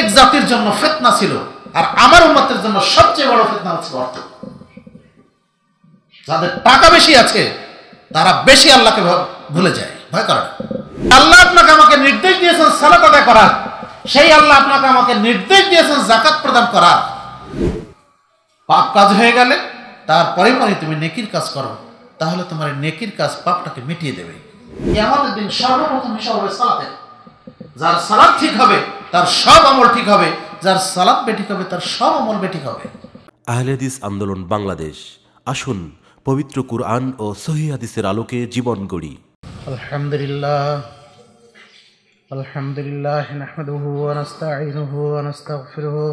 প্রত্যেক জাতির জন্য ফিতনা ছিল, আর আমার উম্মতের জন্য সবচেয়ে বড় ফিতনা হচ্ছে অর্থ। যাদের টাকা বেশি আছে তারা বেশি আল্লাহকে ভুলে যায়, ভয় করে না। আল্লাহ আপনাকে আমাকে নির্দেশ দিয়েছেন সালাত আদায় করার, সেই আল্লাহ আপনাকে আমাকে নির্দেশ দিয়েছেন যাকাত প্রদান করার। পাপ কাজ হয়ে গেলে তারপরে পরে তুমি নেকির কাজ করো, তাহলে তোমার নেকির কাজ পাপটাকে মিটিয়ে দেবে। কিয়ামতের দিন সর্বপ্রথম হিসাব হবে সালাতের। যার সালাত ঠিক হবে তার সব আমল ঠিক হবে, যার সালাত বেঠিক হবে তার সব আমল বেঠিক হবে। আহলে হাদিস আন্দোলন বাংলাদেশ, আসুন পবিত্র কুরআন ও সহিহ হাদিসের আলোকে জীবন গড়ি। আলহামদুলিল্লাহ আলহামদুলিল্লাহ নাহমাদুহু ওয়া নাস্তাঈনুহু ওয়া নাস্তাগফিরুহু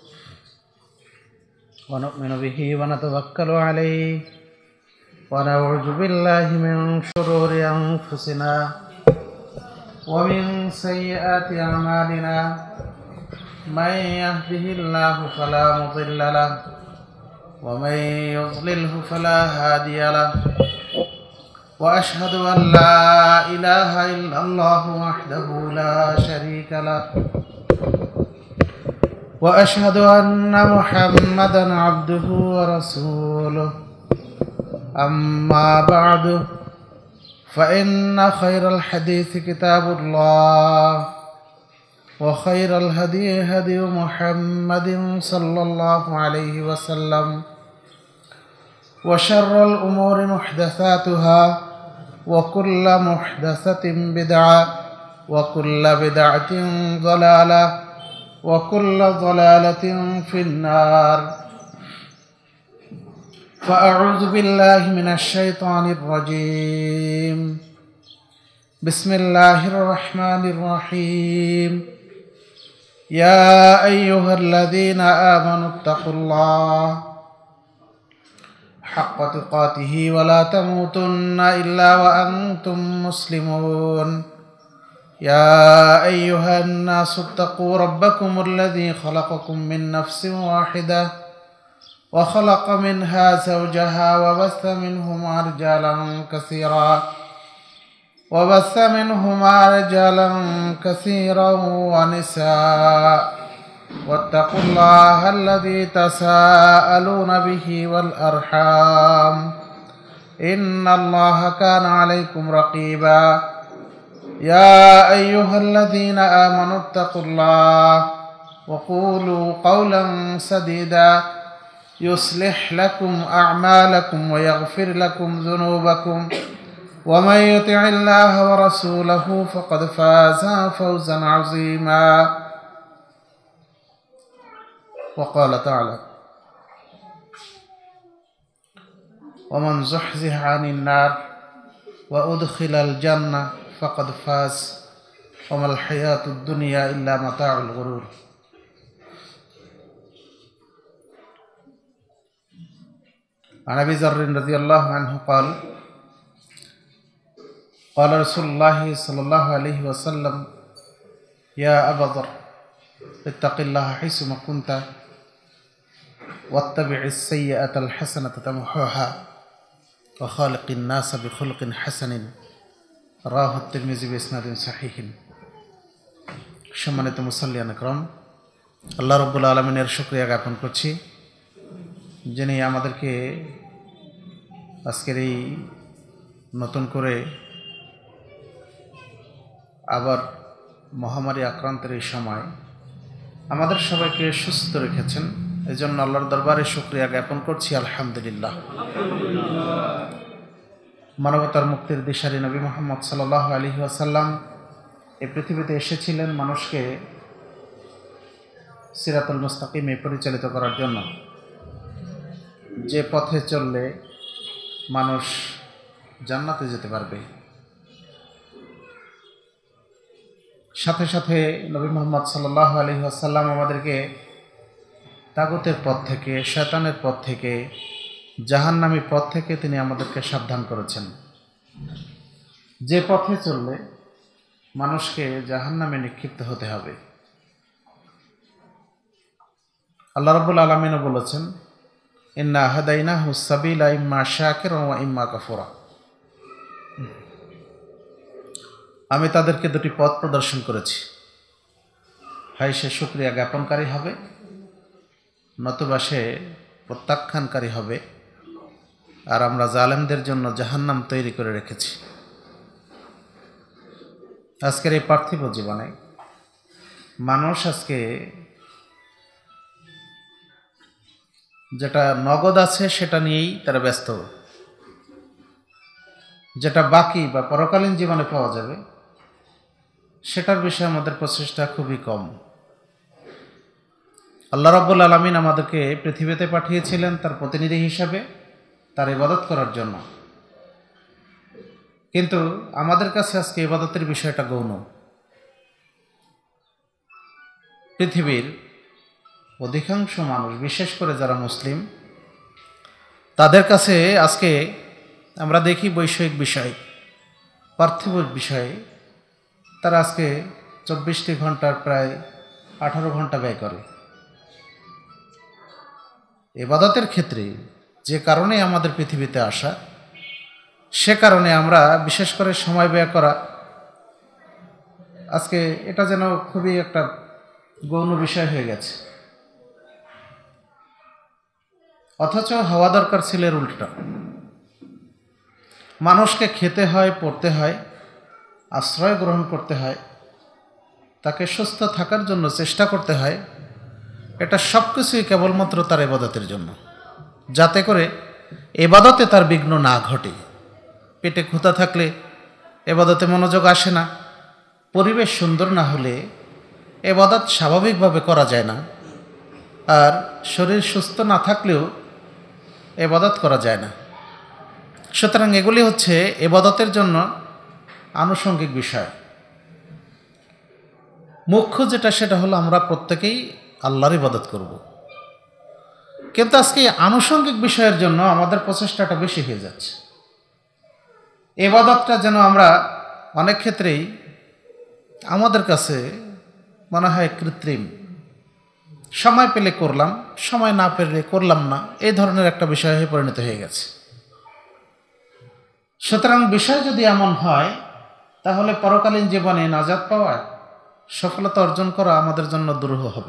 ওয়া নু'মিনু বিহি ওয়া নাতাওয়াক্কালু আলাইহি ওয়া নাউযু বিল্লাহি মিন শুরুরি আনফুসিনা ওয়া মিন সাইয়্যাতি আমালিনা মান ইয়াহদিহিল্লাহু ফালা মুদিল্লা লাহু ওয়া মান ইউদ্লিলহু ফালা হাদিয়া লাহু وأشهد أن لا إله إلا الله وحده لا شريك له وأشهد أن محمدا عبده ورسوله أما بعد فإن خير الحديث كتاب الله وخير الهدي هدي محمد صلى الله عليه وسلم وشر الأمور محدثاتها وكل محدثة بدعة وكل بدعة ضلالة وكل ضلالة في النار فأعوذ بالله من الشيطان الرجيم بسم الله الرحمن الرحيم يا أيها الذين آمنوا اتقوا الله حق تقاته ولا تموتن إلا وأنتم مسلمون يا أيها الناس اتقوا ربكم الذي خلقكم من نفس واحدة وخلق منها زوجها وبث منهما رجالا كثيرا ونساء واتقوا الله الذي تساءلون به والأرحام إن الله كان عليكم رقيبا يا أيها الذين آمنوا اتقوا الله وقولوا قولا سديدا يصلح لكم أعمالكم ويغفر لكم ذنوبكم ومن يطع الله ورسوله فقد فاز فوزا عظيما وقال تعالى ومن زحزح عن النار وأدخل الجنة فقد فاز وما الحياة الدنيا إلا متاع الغرور عن أبي ذر رضي الله عنه قال قال رسول الله صلى الله عليه وسلم يا أبا ذر اتق الله حيثما كنت واتبع السيئة الحسنة تمحوها وخالق الناس بخلق حسن রাহ তিরমিজি বিসনাদিন সাহিহিন। সম্মানিত মুসাল্লিয়ান ইকরাম, আল্লাহ রাব্বুল আলামিনের শুকরিয়া জ্ঞাপন করছি, যিনি আমাদেরকে আজকের এই নতুন করে আবার মহামারী আক্রান্তের এই সময় আমাদের সবাইকে সুস্থ রেখেছেন। এই জন্য আল্লাহর দরবারে শুকরিয়া জ্ঞাপন করছি, আলহামদুলিল্লাহ। মানবতার মুক্তির দিশারি নবী মুহাম্মদ সাল্লাল্লাহু আলাইহি ওয়াসাল্লাম এই পৃথিবীতে এসেছিলেন মানুষকে সিরাতুল মুস্তাকিমে পরিচালিত করার জন্য, যে পথে চললে মানুষ জান্নাতে যেতে পারবে। সাথে সাথে নবী মুহাম্মদ সাল্লাল্লাহু আলাইহি ওয়াসাল্লাম আমাদেরকে তাগুতের পথ থেকে, শয়তানের পথ থেকে, জাহান্নামী পথ থেকে তিনি আমাদেরকে সাবধান করেছেন। যে পথে চললে মানুষকে জাহান্নামে নিক্ষিপ্ত হতে হবে। আল্লাহ রাব্বুল আলামিনও বলেছেন, ইন্না হাদাইনাহু সাবিলা ইম্মা শাকিরা ওয়া ইম্মা কাফুরা। আমি তাদেরকে দুটি পথ প্রদর্শন করেছি, হয় সে শুকরিয়া জ্ঞাপনকারী হবে, নতুবা সে প্রত্যাখ্যানকারী হবে। আর আমরা জালেমদের জন্য জাহান্নাম তৈরি করে রেখেছি। আজকের এই পার্থিব জীবনে মানুষ আজকে যেটা নগদ আছে সেটা নিয়েই তারা ব্যস্ত, যেটা বাকি বা পরকালীন জীবনে পাওয়া যাবে সেটার বিষয়ে আমাদের প্রচেষ্টা খুবই কম। আল্লাহ রাব্বুল আলামিন আমাদেরকে পৃথিবীতে পাঠিয়েছিলেন তার প্রতিনিধি হিসাবে, তার ইবাদত করার জন্য। কিন্তু আমাদের কাছে আজকে ইবাদতের বিষয়টা গৌণ। পৃথিবীর অধিকাংশ মানুষ, বিশেষ করে যারা মুসলিম, তাদের কাছে আজকে আমরা দেখি বৈষয়িক বিষয়, পার্থিব বিষয়ে তারা আজকে 24টি ঘন্টার প্রায় 18 ঘন্টা ব্যয় করে। ইবাদতের ক্ষেত্রে যে কারণে আমাদের পৃথিবীতে আসা, সে কারণে আমরা বিশেষ করে সময় ব্যয় করা আজকে এটা যেন খুবই একটা গৌণ বিষয় হয়ে গেছে। অথচ হওয়া দরকার ছিল এর উল্টা। মানুষকে খেতে হয়, পড়তে হয়, আশ্রয় গ্রহণ করতে হয়, তাকে সুস্থ থাকার জন্য চেষ্টা করতে হয়। এটা সব কিছুই কেবলমাত্র তার ইবাদতের জন্য, যাতে করে ইবাদতে তার বিঘ্ন না ঘটে। পেটে ক্ষুধা থাকলে ইবাদতে মনোযোগ আসে না, পরিবেশ সুন্দর না হলে ইবাদত স্বাভাবিকভাবে করা যায় না, আর শরীর সুস্থ না থাকলেও ইবাদত করা যায় না। সুতরাং এগুলি হচ্ছে ইবাদতের জন্য আনুষঙ্গিক বিষয়। মুখ্য যেটা সেটা হলো আমরা প্রত্যেকেই আল্লাহর ইবাদত করব। কিন্তু আজকে আনুষঙ্গিক বিষয়ের জন্য আমাদের প্রচেষ্টাটা বেশি হয়ে যাচ্ছে। ইবাদতটা যেন আমরা অনেক ক্ষেত্রেই আমাদের কাছে মনে হয় কৃত্রিম, সময় পেলে করলাম, সময় না পেলে করলাম না, এই ধরনের একটা বিষয় হয়ে পরিণত হয়ে গেছে। সুতরাং বিষয় যদি এমন হয় তাহলে পরকালীন জীবনে নাজাত পাওয়া, সফলতা অর্জন করা আমাদের জন্য দুরূহ হবে।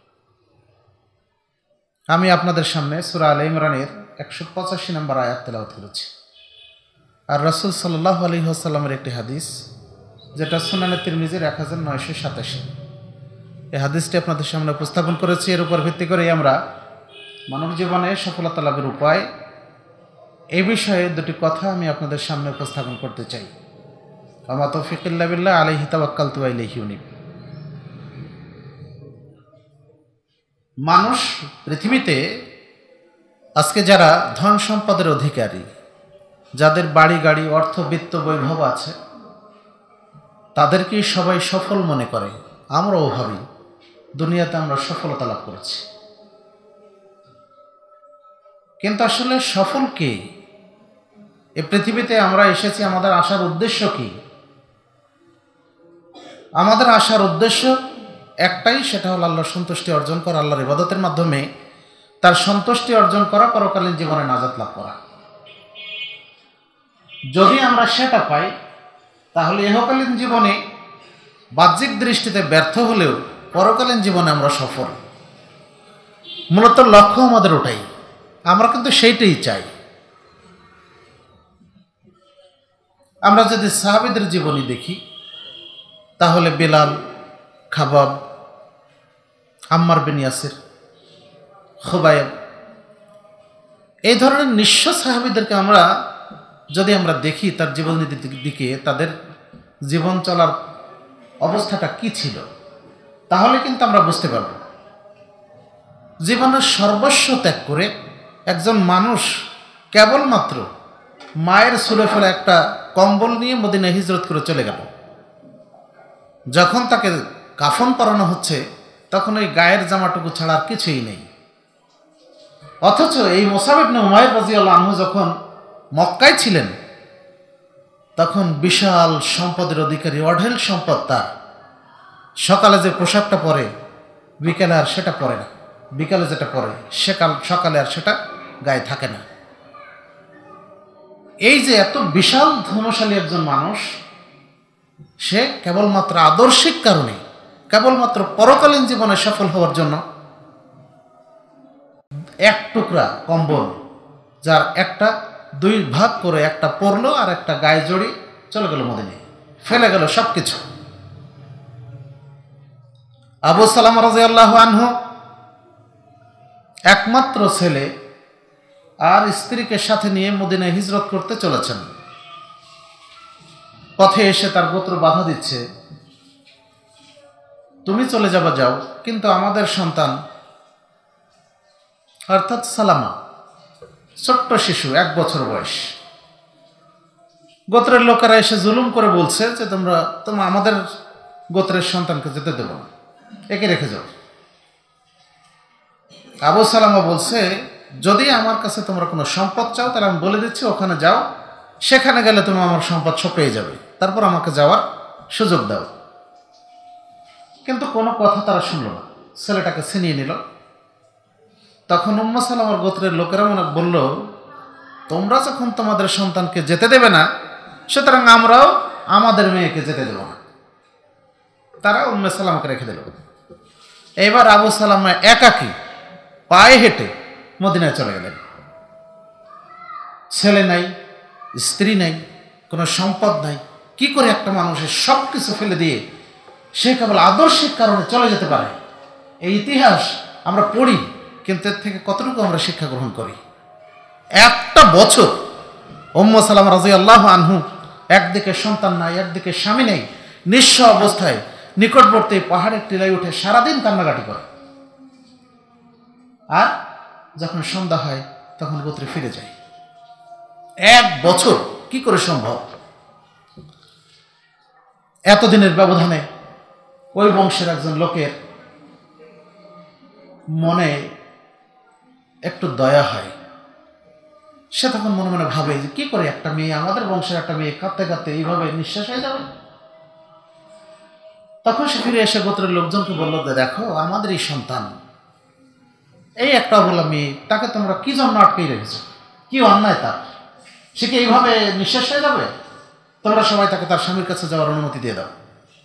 আমি আপনাদের সামনে সূরা আলে ইমরানের 185 নম্বর আয়াত তেলাওয়াত করেছি। আর রাসূল সাল্লাল্লাহু আলাইহি ওয়াসাল্লামের একটি হাদিস, যেটা সুনানে তিরমিজির 1987। এই হাদিসটি আপনাদের সামনে উপস্থাপন করেছি। এর উপর ভিত্তি করে আমরা মানব জীবনে সফলতা লাভের উপায়, এই বিষয়ে দুটি কথা আমি আপনাদের সামনে উপস্থাপন করতে চাই। ওয়া তাওফীক ইল্লা বিল্লাহ, আলাইহি তাওয়াক্কালতু ওয়া ইলাইহি উনীব। মানুষ পৃথিবীতে আজকে যারা ধন সম্পদের অধিকারী, যাদের বাড়ি গাড়ি, অর্থ, বিত্ত, বৈভব আছে, তাদেরকেই সবাই সফল মনে করে। আমরাও ভাবি দুনিয়াতে আমরা সফলতা লাভ করেছি। কিন্তু আসলে সফল কে? এই পৃথিবীতে আমরা এসেছি, আমাদের আসার উদ্দেশ্য কি? আমাদের আসার উদ্দেশ্য একটাই, সেটা হলো আল্লাহর সন্তুষ্টি অর্জন করা, আল্লাহর ইবাদতের মাধ্যমে তার সন্তুষ্টি অর্জন করা, পরকালীন জীবনে নাজাত লাভ করা। যদি আমরা সেটা পাই তাহলে ইহকালীন জীবনে বাহ্যিক দৃষ্টিতে ব্যর্থ হলেও পরকালীন জীবনে আমরা সফল। মূলত লক্ষ্য আমাদের ওটাই, আমরা কিন্তু সেইটাই চাই। আমরা যদি সাহাবীদের জীবনী দেখি তাহলে বেলাল, খাবাব, আম্মার বিন ইয়াসির, খুবাইব, এই ধরনের নিঃস্ব সাহাবীদেরকে আমরা যদি আমরা দেখি, তার জীবনের দিকে, তাদের জীবন চলার অবস্থাটা কি ছিল, তাহলে কিন্তু আমরা বুঝতে পারব জীবনের সর্বস্ব ত্যাগ করে একজন মানুষ কেবলমাত্র মায়ের সুরে ফেলা একটা কম্বল নিয়ে মদিনায় হিজরত করে চলে গেল। যখন তাকে কাফন পরানো হচ্ছে তখন ওই গায়ের জামাটুকু ছাড়া আর কিছুই নেই। অথচ এই মুসাব ইবনে উমাইর রাদিয়াল্লাহু আনহু যখন মক্কায় ছিলেন তখন বিশাল সম্পদের অধিকারী, অঢেল সম্পদ তার। সকালে যে পোশাকটা পরে বিকালে আর সেটা পরে না, বিকালে যেটা পরে সকালে আর সেটা গায়ে থাকে না। এই যে এত বিশাল ধনশালী একজন মানুষ, সে কেবলমাত্র আদর্শিক কারণে, কেবলমাত্র পরকালীন জীবনে সফল হওয়ার জন্য এক টুকরা কম্বল, যার একটা 2 ভাগ করে একটা পরলো আর একটা গায়ে জড়ি চলে গেল মদিনায়, ফেলে গেল সবকিছু। আবু সালামা রাদিয়াল্লাহু আনহু একমাত্র ছেলে আর স্ত্রীকে সাথে নিয়ে মদিনায় হিজরত করতে চলেছেন। পথে এসে তার গোত্র বাধা দিচ্ছে, তুমি চলে যাবা যাও, কিন্তু আমাদের সন্তান অর্থাৎ সালামা ছোট্ট শিশু, 1 বছর বয়স, গোত্রের লোকেরা এসে জুলুম করে বলছে যে তোমরা আমাদের গোত্রের সন্তানকে যেতে দেব না, একে রেখে যাও। আবু সালামা বলছে, যদি আমার কাছে তোমরা কোনো সম্পদ চাও তাহলে আমি বলে দিচ্ছি ওখানে যাও, সেখানে গেলে তুমি আমার সম্পদ সব পেয়ে যাবে, তারপর আমাকে যাওয়ার সুযোগ দাও। কিন্তু কোনো কথা তারা শুনল না, ছেলেটাকে ছিনিয়ে নিল। তখন উম্মে সালামার গোত্রের লোকেরা মনে বলল, তোমরা যখন তোমাদের সন্তানকে যেতে দেবে না, সুতরাং আমরাও আমাদের মেয়েকে যেতে দেব না। তারা উম্মে সালামাকে রেখে দিল। এবার আবু সালামা একাকী পায়ে হেঁটে মদিনায় চলে গেলেন। ছেলে নাই, স্ত্রী নাই, কোনো সম্পদ নাই। কি করে একটা মানুষের সব কিছু ফেলে দিয়ে সে কেবল আদর্শিক কারণে চলে যেতে পারে? এই ইতিহাস আমরা পড়ি, কিন্তু এর থেকে কতটুকু আমরা শিক্ষা গ্রহণ করি? 1 বছর উম্মে সালামা রাদিয়াল্লাহু আনহু, একদিকে সন্তান নাই, একদিকে স্বামী নেই, নিঃস্ব অবস্থায় নিকটবর্তী পাহাড়ের টিলায় উঠে সারাদিন কান্নাকাটি করে। আর যখন সন্ধ্যা হয় তখন গোত্রে ফিরে যায়। 1 বছর কি করে সম্ভব? এতদিনের ব্যবধানে ওই বংশের একজন লোকের মনে একটু দয়া হয়। সে তখন মনে মনে ভাবে যে কি করে একটা মেয়ে, আমাদের বংশের একটা মেয়ে কাঁদতে কাঁদতে এইভাবে নিঃশ্বাস হয়ে যাবে। তখন সে ফিরে এসে গোত্রের লোকজনকে বলল যে দেখো, আমাদের এই সন্তান, এই একটা অবলা মেয়ে, তাকে তোমরা কি জন্য আটকেই রেখেছো? কি অন্যায় তার? সে কি এইভাবে নিঃশ্বাস হয়ে যাবে? তোমরা সবাই তাকে তার স্বামীর কাছে যাওয়ার অনুমতি দিয়ে দাও।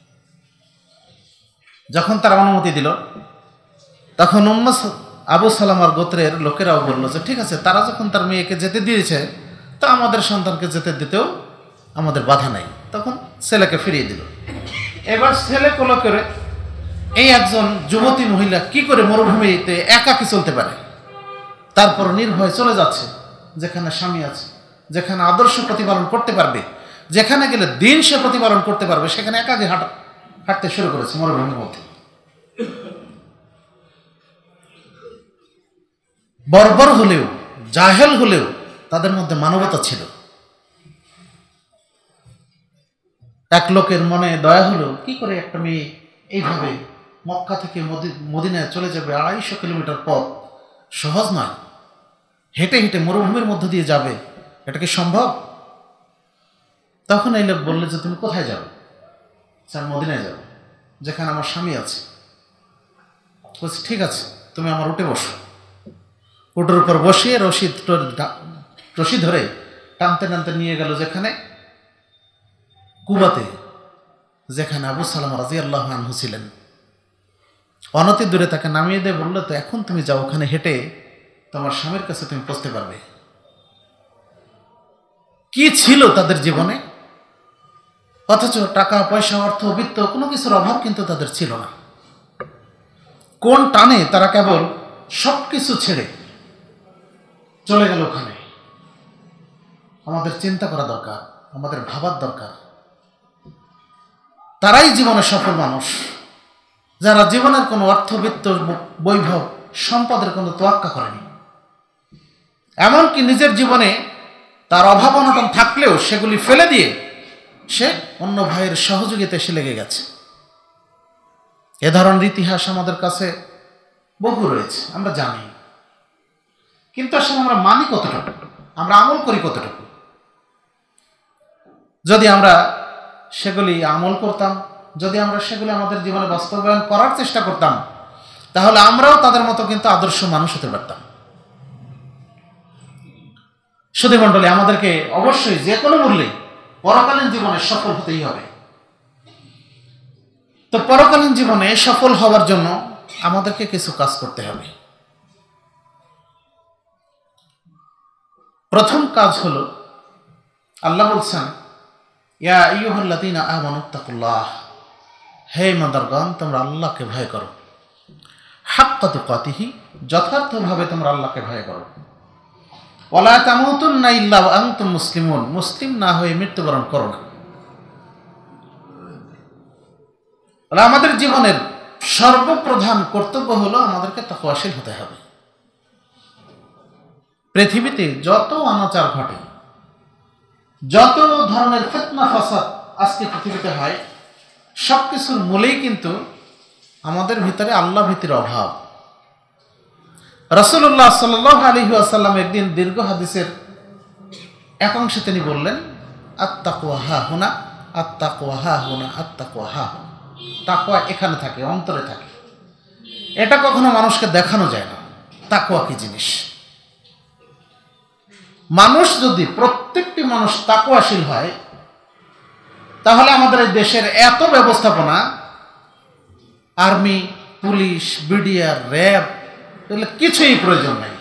যখন তারা অনুমতি দিল, তখন আবু সালামার গোত্রের লোকেরাও বলল যে ঠিক আছে, তারা যখন তার মেয়েকে যেতে দিয়েছে, তা আমাদের সন্তানকে যেতে দিতেও আমাদের বাধা নাই। তখন ছেলেকে ফিরিয়ে দিল। এবার ছেলে কোলে করে এই একজন যুবতী মহিলা কি করে মরুভূমিতে একাকী চলতে পারে? তারপর নির্ভয়ে চলে যাচ্ছে যেখানে স্বামী আছে, যেখানে আদর্শ প্রতিপালন করতে পারবে, যেখানে গেলে দিন সে প্রতিপালন করতে পারবে, সেখানে একাকী হাঁটতে শুরু করেছে মরুভূমির মধ্যে। বর্বর হলেও, জাহেল হলেও তাদের মধ্যে মানবতা ছিল। এক লোকের মনে দয়া হলো, কি করে একটা মেয়ে এইভাবে মক্কা থেকে মদিনায় চলে যাবে? 250 কিলোমিটার পথ, সহজ নয়। হেঁটে হেঁটে মরুভূমির মধ্য দিয়ে যাবে, এটা কি সম্ভব? তখন এই লোক বললে যে তুমি কোথায় যাবে? স্যার, মদিনায় যাবে, যেখানে আমার স্বামী আছে। বলছি ঠিক আছে, তুমি আমার উঠে বসো। উটের উপর বসিয়ে রশি ধরে টানতে টানতে নিয়ে গেল যেখানে কুবাতে, যেখানে আবু সালামা রাদিয়াল্লাহু আনহু ছিলেন। অনতি দূরে তাকে নামিয়ে দিয়ে বললো, তো এখন তুমি যাও, ওখানে হেঁটে তোমার স্বামীর কাছে তুমি পৌঁছতে পারবে। কি ছিল তাদের জীবনে? অথচ টাকা পয়সা, অর্থ, বিত্ত, কোনো কিছুর অভাব কিন্তু তাদের ছিল না। কোন টানে তারা কেবল সব কিছু ছেড়ে চলে গেল ওখানে। আমাদের চিন্তা করা দরকার, আমাদের ভাবার দরকার। তারাই জীবনে সফল মানুষ, যারা জীবনের কোনো অর্থবিত্ত, বৈভব, সম্পদের কোনো তোয়াক্কা করেনি। এমনকি নিজের জীবনে তার অভাব অনটন থাকলেও সেগুলি ফেলে দিয়ে সে অন্য ভাইয়ের সহযোগিতায় এসে লেগে গেছে। এ ধরনের ইতিহাস আমাদের কাছে বহু রয়েছে, আমরা জানি। কিন্তু আসলে আমরা মানি কতটুকু, আমরা আমল করি কতটুকু? যদি আমরা সেগুলি আমল করতাম, যদি আমরা সেগুলি আমাদের জীবনে বাস্তবায়ন করার চেষ্টা করতাম, তাহলে আমরাও তাদের মতো কিন্তু আদর্শ মানুষ হতে পারতাম। সুধী মণ্ডলী, আমাদেরকে অবশ্যই যে কোনো মূল্যে পরকালীন জীবনে সফল হতেই হবে। তো পরকালীন জীবনে সফল হওয়ার জন্য আমাদেরকে কিছু কাজ করতে হবে। প্রথম কাজ হলো, আল্লাহ বলছেন, ইয়া আইয়ুহাল্লাযীনা আমানুত্তাকুল্লাহ, হে ইমানদারগণ, তোমরা আল্লাহকে ভয় করো, হাক্কা তুকাতিহি, যথার্থভাবে তোমরা আল্লাহকে ভয় করো, ওয়ালা তামুতুন্না ইল্লা ওয়া আনতুম মুসলিমুন, মুসলিম না হয়ে মৃত্যুবরণ করো না। আমাদের জীবনের সর্বপ্রধান কর্তব্য হলো আমাদেরকে তাকওয়াশীল হতে হবে। পৃথিবীতে যত অনাচার ঘটে, যত ধরনের ফিতনা ফাসাদ আজকে পৃথিবীতে হয়, সবকিছুর মূলেই কিন্তু আমাদের ভিতরে আল্লাহ ভীতির অভাব। রাসূলুল্লাহ সাল্লাল্লাহু আলাইহি ওয়াসাল্লাম একদিন দীর্ঘ হাদিসের এক অংশে তিনি বললেন, আত-তাকওয়া হাহুনা, আত-তাকওয়া হাহুনা, আত-তাকওয়া হাহুনা। তাকওয়া এখানে থাকে, অন্তরে থাকে। এটা কখনো মানুষকে দেখানো যায় না তাকওয়া কি জিনিস। মানুষ যদি, প্রত্যেকটি মানুষ তাকওয়াশীল হয়, তাহলে আমাদের এই দেশের এত ব্যবস্থাপনা, আর্মি, পুলিশ, বিডিআর, র্যাব, এগুলো কিছুই প্রয়োজন নাই।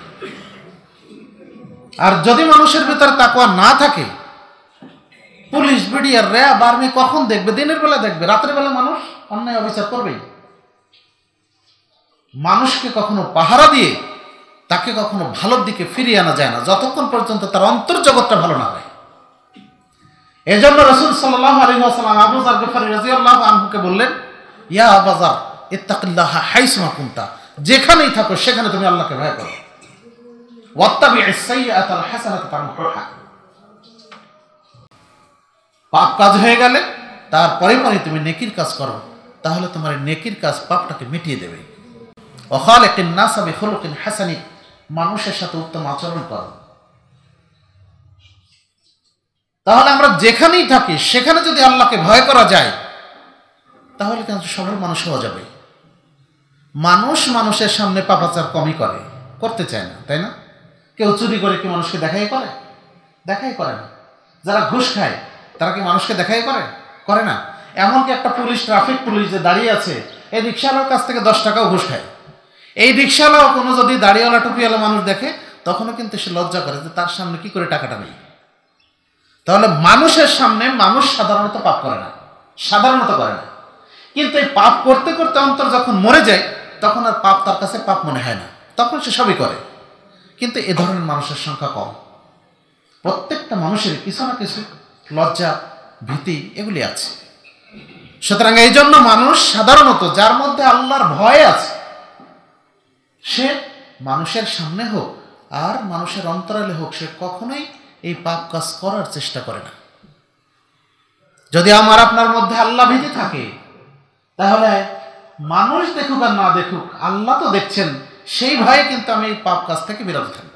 আর যদি মানুষের ভিতরে তাকওয়া না থাকে, পুলিশ, বিডিআর, র্যাব, আর্মি কখন দেখবে? দিনের বেলা দেখবে। রাতের বেলা মানুষ অন্যায় অবিচার করবেই। মানুষকে কখনো পাহারা দিয়ে তাকে কখনো ভালোর দিকে ফিরিয়ে আনা যায় না, যতক্ষণ পর্যন্ত তার অন্তর্জগৎটা ভালো না হয়। এজন্য রাসূল সাল্লাল্লাহু আলাইহি ওয়াসাল্লাম আবু যার গফারী রাদিয়াল্লাহু আনহুকে বললেন, ইয়া আবু যার, ইত্তাকিল্লাহা হাইসুমা কুনতা, যেখানেই থাকো সেখানে তুমি আল্লাহকে ভয় করো। ওয়াত্তাবি'is সাইয়্যাতাল হাসানাতা তামহুহা। পাপ কাজ হয়ে গেলে তারপরে তুমি নেকির কাজ করো, তাহলে তোমার নেকির কাজ পাপটাকে মিটিয়ে দেবে। ওয়া খালিকিন নাসা বিখুলুকিন হাসানি, মানুষের সাথে উত্তম আচরণ করো। তাহলে আমরা যেখানেই থাকি সেখানে যদি আল্লাহকে ভয় করা যায়, তাহলে কিন্তু সফল মানুষ হওয়া যাবে। মানুষ মানুষের সামনে পাপাচার কমই করতে চায় না, তাই না? কেউ চুরি করে কি মানুষকে দেখাই করে না। যারা ঘুষ খায় তারা কি মানুষকে দেখাই করে না। এমনকি একটা পুলিশ, ট্রাফিক পুলিশ যে দাঁড়িয়ে আছে, এই রিক্সাওয়ালার কাছ থেকে 10 টাকাও ঘুষ খায়। এই রিক্সাওয়ালাও কোনো যদি দাড়িওয়ালা টুপিওয়ালা মানুষ দেখে, তখনও কিন্তু সে লজ্জা করে যে তার সামনে কি করে টাকাটা নেই। তাহলে মানুষের সামনে মানুষ সাধারণত পাপ করে না, কিন্তু এই পাপ করতে করতে অন্তর যখন মরে যায়, তখন আর পাপ তার কাছে পাপ মনে হয় না, তখন সে সবই করে। কিন্তু এ ধরনের মানুষের সংখ্যা কম। প্রত্যেকটা মানুষের কিছু না কিছু লজ্জা, ভীতি এগুলি আছে। সুতরাং এই জন্য মানুষ সাধারণত, যার মধ্যে আল্লাহর ভয় আছে, সে মানুষের সামনে হোক আর মানুষের অন্তরালে হোক, সে কখনোই এই পাপ কাজ করার চেষ্টা করে না। যদি আমার আপনার মধ্যে আল্লাহ ভীতি থাকে, তাহলে মানুষ দেখুক আর না দেখুক, আল্লাহ তো দেখছেন, সেই ভয়ে কিন্তু আমি এই পাপ কাজ থেকে বিরত থাকব।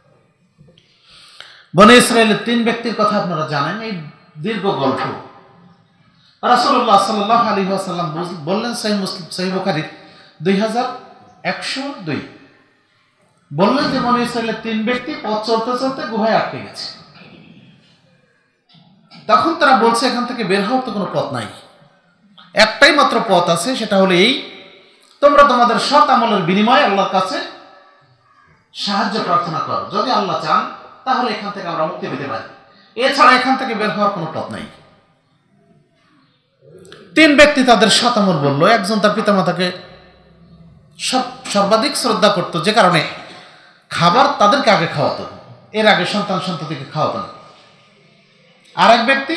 বনী ইসরায়েলের 3 ব্যক্তির কথা আপনারা জানেন, এই দীর্ঘ গল্প। রাসূলুল্লাহ সাল্লাল্লাহু আলাইহি ওয়াসাল্লাম বললেন, সহিহ বুখারী 2102, বললেন যে বনী ইসরায়েলের 3 ব্যক্তি পথ চলতে চলতে গুহায় আটকে গেছে। তখন তারা বলছে, এখান থেকে বের হওয়ার তো কোনো পথ নাই, একটাই মাত্র পথ আছে, সেটা হলো এই, তোমরা তোমাদের সৎ আমলের বিনিময়ে আল্লাহর কাছে সাহায্য প্রার্থনা করো। যদি আল্লাহ চান তাহলে এখান থেকে আমরা মুক্তি পেতে পারি, এছাড়া এখান থেকে বের হওয়ার কোনো পথ নাই। 3 ব্যক্তি তাদের সৎ আমল বলল। একজন তার পিতামাতাকে সর্বাধিক শ্রদ্ধা করত, যে কারণে খাবার তাদেরকে আগে খাওয়াতো, এর আগে সন্তান সন্ততিকে খাওয়াতো না। আর এক ব্যক্তি,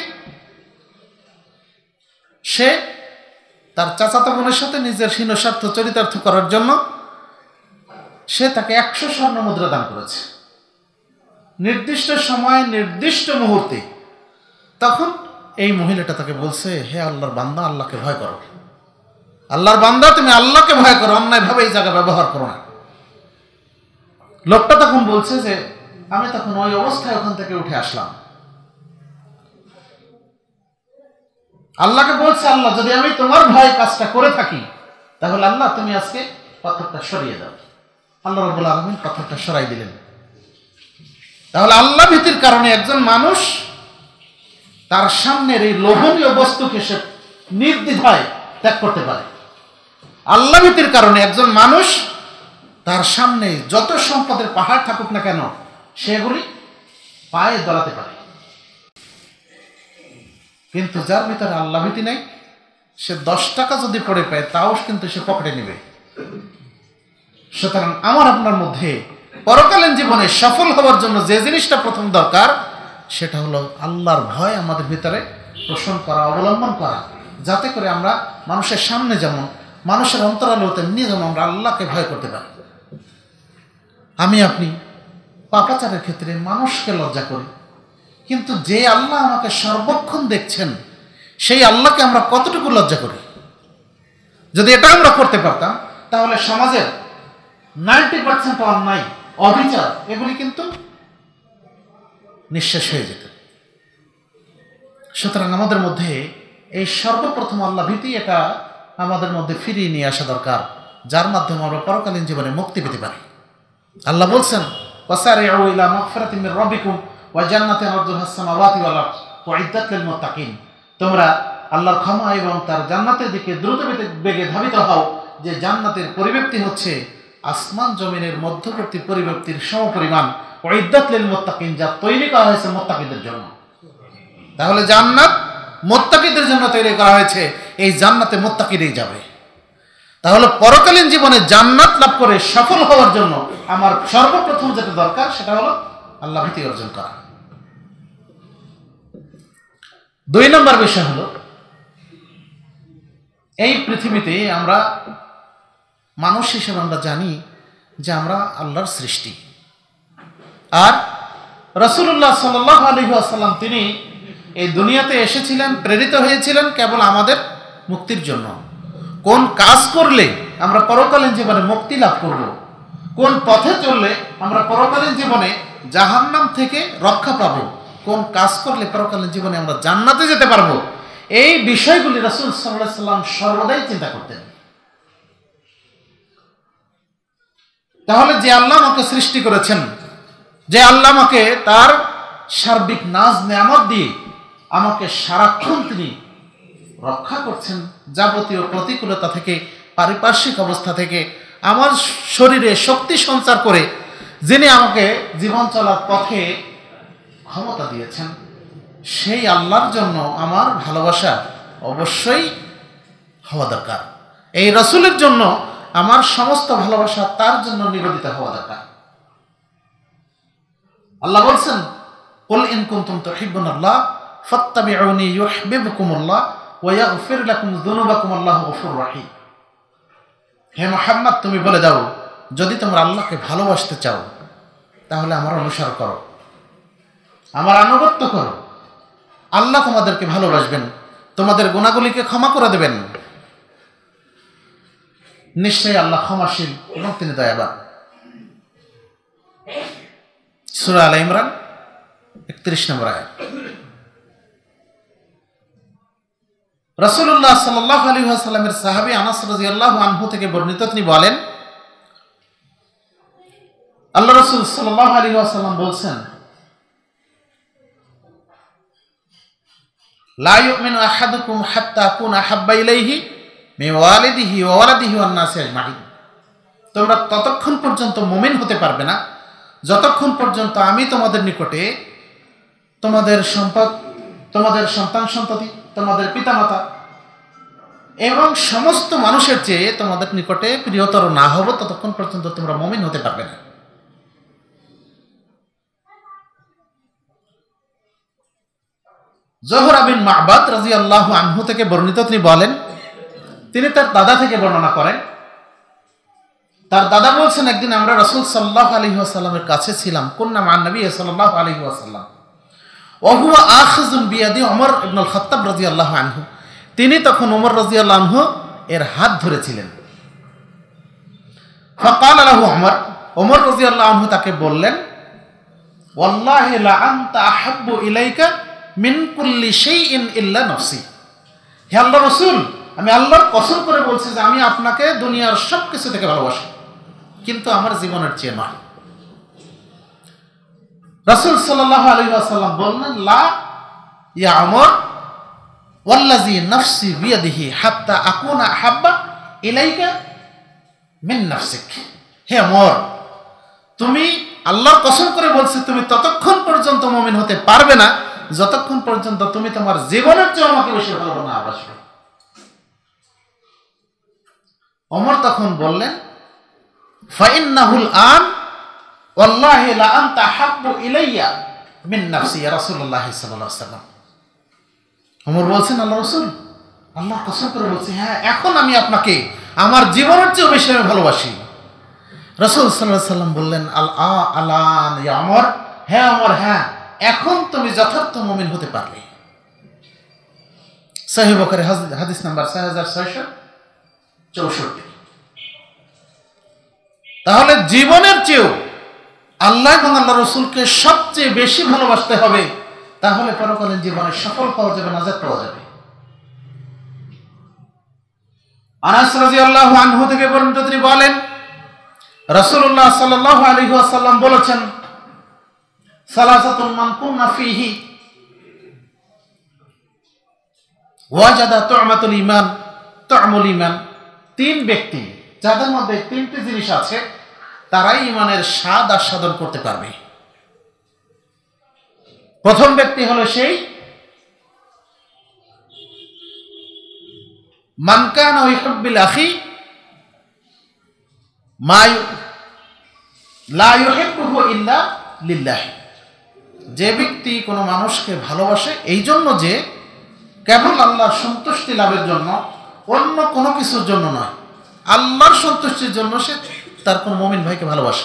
সে তার চাচাতো বোনের সাথে নিজের স্বার্থ চরিতার্থ করার জন্য সে তাকে 100 স্বর্ণ মুদ্রা দান করেছে, নির্দিষ্ট সময়, নির্দিষ্ট মুহূর্তে। তখন এই মহিলাটা তাকে বলছে, হে আল্লাহর বান্দা, আল্লাহকে ভয় করো, আল্লাহর বান্দা তুমি আল্লাহকে ভয় করো, অন্যায়ভাবে এই জায়গা ব্যবহার করো না। লোকটা তখন বলছে যে আমি তখন ওই অবস্থায় ওখান থেকে উঠে আসলাম। আল্লাহকে বলছে, আল্লাহ যদি আমি তোমার ভয় কাজটা করে থাকি, তাহলে আল্লাহ তুমি আজকে পাথরটা সরিয়ে দাও। আল্লাহ রাব্বুল আলামিন পাথরটা সরাই দিলেন। তাহলে আল্লাহ ভীতির কারণে একজন মানুষ তার সামনের এই লোভনীয় বস্তুকে সে নির্দ্বিধায় ত্যাগ করতে পারে। আল্লাহ ভীতির কারণে একজন মানুষ তার সামনে যত সম্পদের পাহাড় থাকুক না কেন সেগুলি পায়ে দলাতে পারে, কিন্তু যার ভিতরে আল্লাহ ভীতি নেই সে 10 টাকা যদি পড়ে পায় তাও কিন্তু সে পকেটে নেবে। সুতরাং আমার আপনার মধ্যে পরকালীন জীবনে সফল হওয়ার জন্য যে জিনিসটা প্রথম দরকার সেটা হলো আল্লাহর ভয় আমাদের ভিতরে পোষণ করা, অবলম্বন করা, যাতে করে আমরা মানুষের সামনে যেমন মানুষের অন্তরালে তেমনি যেন আমরা আল্লাহকে ভয় করতে পারি। আমি আপনি পাপাচারের ক্ষেত্রে মানুষকে লজ্জা করি, কিন্তু যে আল্লাহ আমাকে সর্বক্ষণ দেখছেন সেই আল্লাহকে আমরা কতটুকু লজ্জা করি। যদি এটা আমরা করতে পারতাম তাহলে সমাজের 90% অন্যায়, অবিচার এগুলি কিন্তু নিঃশেষ হয়ে যেত। সুতরাং আমাদের মধ্যে এই সর্বপ্রথম আল্লাহ ভীতি এটা আমাদের মধ্যে ফিরিয়ে নিয়ে আসা দরকার, যার মাধ্যমে আমরা পরকালীন জীবনে মুক্তি পেতে পারি। আল্লাহ বলছেন ওয়াসারিউ ইলা মাগফিরাতিন মির রাব্বিকুম ওয়া জান্নাতিন আরদুহাস সামাওয়াতি ওয়াল আরদ উইদ্দাত লিল মুত্তাকিন। তোমরা আল্লাহর ক্ষমা এবং তার জান্নাতের দিকে দ্রুত বেগে ধাবিত হও, যে জান্নাতের পরিব্যাপ্তি হচ্ছে আসমান জমিনের মধ্যবর্তী পরিব্যাপ্তির সমপরিমাণ। উইদ্দাত লিল মুত্তাকিন, যা তৈরি করা হয়েছে মুত্তাকিদের জন্য। তাহলে জান্নাত মুত্তাকিদের জন্য তৈরি করা হয়েছে, এই জান্নাতে মুত্তাকিরাই যাবে। তাহলে পরকালীন জীবনে জান্নাত লাভ করে সফল হওয়ার জন্য আমার সর্বপ্রথম যেটা দরকার সেটা হলো আল্লাহ ভীতি অর্জন করা। 2 নম্বর বিষয় হলো এই পৃথিবীতে আমরা মানুষ হিসেবে আমরা জানি যে আমরা আল্লাহর সৃষ্টি, আর রাসূলুল্লাহ সাল্লাল্লাহু আলাইহি ওয়াসাল্লাম তিনি এই দুনিয়াতে এসেছিলেন, প্রেরিত হয়েছিলেন কেবল আমাদের মুক্তির জন্য। কোন কাজ করলে আমরা পরকালীন জীবনে মুক্তি লাভ করব, কোন পথে চললে আমরা পরকালীন জীবনে জাহান্নাম থেকে রক্ষা পাব, কোন কাজ করলে পরকালীন জীবনে আমরা জান্নাতে যেতে পারবো, এই বিষয়গুলি রাসূল সাল্লাল্লাহু আলাইহি ওয়াসাল্লাম সর্বদাই চিন্তা করতেন। তাহলে যে আল্লাহ আমাকে সৃষ্টি করেছেন, যে আল্লাহ আমাকে তার সার্বিক নাজ নেয়ামত দিয়ে আমাকে সারাক্ষণ তিনি রক্ষা করছেন যাবতীয় প্রতিকূলতা থেকে, পারিপার্শ্বিক অবস্থা থেকে, আমার শরীরে শক্তি সঞ্চার করে যিনি আমাকে জীবন চলার পথে ক্ষমতা দিয়েছেন, সেই আল্লাহর জন্য আমার ভালোবাসা অবশ্যই হওয়া দরকার। এই রাসূলের জন্য আমার সমস্ত ভালোবাসা তার জন্য নিবেদিত হওয়া দরকার। আল্লাহ বলছেন কুল ইন কুনতুম তুহিব্বুনাল্লাহ ফাত্তাবিউনি ইউহিব্বুকুমুল্লাহ ওয়া ইয়াগফির লাকুম যুনুবাকুম আল্লাহু গফুরুর রহিম। হে মুহাম্মদ, তুমি বলে দাও, যদি তোমরা আল্লাহকে ভালোবাসতে চাও তাহলে আমার অনুসরণ করো, আমার আনুগত্য করো, আল্লাহ তোমাদেরকে ভালোবাসবেন, তোমাদের গুনাহগুলিকে ক্ষমা করে দেবেন। নিশ্চয়ই আল্লাহ ক্ষমাশীল এবং তিনি দয়াবান। সূরা আলে ইমরান 31 নম্বর আয়াত। রাসূলুল্লাহ সাল্লাল্লাহু আলাইহি ওয়াসাল্লামের সাহাবী আনাস রাদিয়াল্লাহু আনহু থেকে বর্ণিত, তিনি বলেন আল্লাহ রাসূল সাল্লাল্লাহু আলাইহি ওয়াসাল্লাম বলছেন লা ইউমিনু আহাদুকুম হাত্তা আকুনা আহাব্বা ইলাইহি মিন ওয়ালিদিহি ওয়া ওয়ালাদিহি ওয়ান নাসি আজমাইন। তোমরা ততক্ষণ পর্যন্ত মুমিন হতে পারবে না যতক্ষণ পর্যন্ত আমি তোমাদের নিকটে তোমাদের সম্পদ, তোমাদের সন্তান সন্ততি, তোমাদের পিতামাতা এবং সমস্ত মানুষের চেয়ে তোমাদের নিকটে প্রিয়তর না হব, ততক্ষণ পর্যন্ত তোমরা মুমিন হতে পারবে না। জোহরা বিন মা'বাদ রাদিয়াল্লাহু আনহু থেকে বর্ণিত, তিনি বলেন, তিনি তার দাদা থেকে বর্ণনা করেন, তার দাদা বলছেন একদিন আমরা রাসূল সাল্লাল্লাহু আলাইহি ওয়াসাল্লামের কাছে ছিলাম, কুন্না মা নবী সাল্লাল্লাহু আলাইহি ওয়াসাল্লাম ওয়া হুয়া আখিযুন বিয়াদি ওমর ইবনে আল খাত্তাব রাদিয়াল্লাহু আনহু। তিনি তখন ওমর রাদিয়াল্লাহু আনহু এর হাত ধরেছিলেন। ফাকালা লাহু ওমর, ওমর রাদিয়াল্লাহু আনহু তাকে বললেন, ওয়াল্লাহি লা আনতা আহাব্বু ইলাইকা মিন কুল্লি শাইইন ইল্লা নাফসি। হে আল্লাহর রাসূল, আমি আল্লাহর কসম করে বলছি যে আমি আপনাকে দুনিয়ার সব কিছু থেকে ভালোবাসি, কিন্তু আমার জীবনের চেয়ে নয়। রাসূল সাল্লাল্লাহু আলাইহি ওয়াসাল্লাম বললেন, লা ইয়া ওমর ওয়াল্লাযী নাফসি বিয়াদিহি হাত্তা আকুনা আহাব্বা ইলাইকা মিন নাফসিক। হে ওমর, তুমি আল্লাহর কসম করে বলছি, তুমি ততক্ষণ পর্যন্ত মুমিন হতে পারবে না যতক্ষণ পর্যন্ত তুমি তোমার জীবনের চেয়ে আমাকে বেশি ভালোবাসবে। ওমর তখন বললেন, ফাইন্নাহুল আন ওয়াল্লাহি লা আনতা হাব্বু ইলাইয়া মিন নাফসি ইয়া রাসূলুল্লাহ সাল্লাল্লাহু আলাইহি ওয়াসাল্লাম। ওমর বলছেন, আল্লাহ রাসূল, আল্লাহর কসম করে বলছি, হ্যাঁ এখন আমি আপনাকে আমার জীবনের চেয়ে বেশি আমি ভালোবাসি। রাসূল সাল্লাল্লাহু আলাইহি ওয়াসাল্লাম বললেন, আলান ইয়া ওমর, হ্যাঁ ওমর, হ্যাঁ এখন তুমি যথার্থ মুমিন হতে পারলে। সহিহ বুখারী হাদিস নাম্বার 6664। তাহলে জীবনের চেয়েও আল্লাহ এবং আল্লাহ রসুলকে সবচেয়ে বেশি ভালোবাসতে হবে, তাহলে পরকালীন জীবনে সফল পাওয়া যাবে, নাজাত পাওয়া যাবে। আনাস রাদিয়াল্লাহু আনহু থেকে বর্ণিত তিনি বলেন, রাসূলুল্লাহ সাল্লাল্লাহু আলাইহি ওয়াসাল্লাম বলেছেন, সালাসাতুন মান কুননা ফীহি ওয়াজাদা তু'মাতুল ঈমান তু'মুল ঈমান। তিন ব্যক্তি যাদের মধ্যে তিনটি জিনিস আছে, তারাই ঈমানের স্বাদ আস্বাদন করতে পারবে। প্রথম ব্যক্তি হলো সেই মান কানা ইউহিব্বুল আখি মা লা ইউহিব্বুহু ইল্লা লিল্লাহ। যে ব্যক্তি কোনো মানুষকে ভালোবাসে এই জন্য যে কেবল আল্লাহর সন্তুষ্টি লাভের জন্য, অন্য কোনো কিছুর জন্য নয়, আল্লাহর সন্তুষ্টির জন্য সে তার কোন মুমিন ভাইকে ভালোবাসে।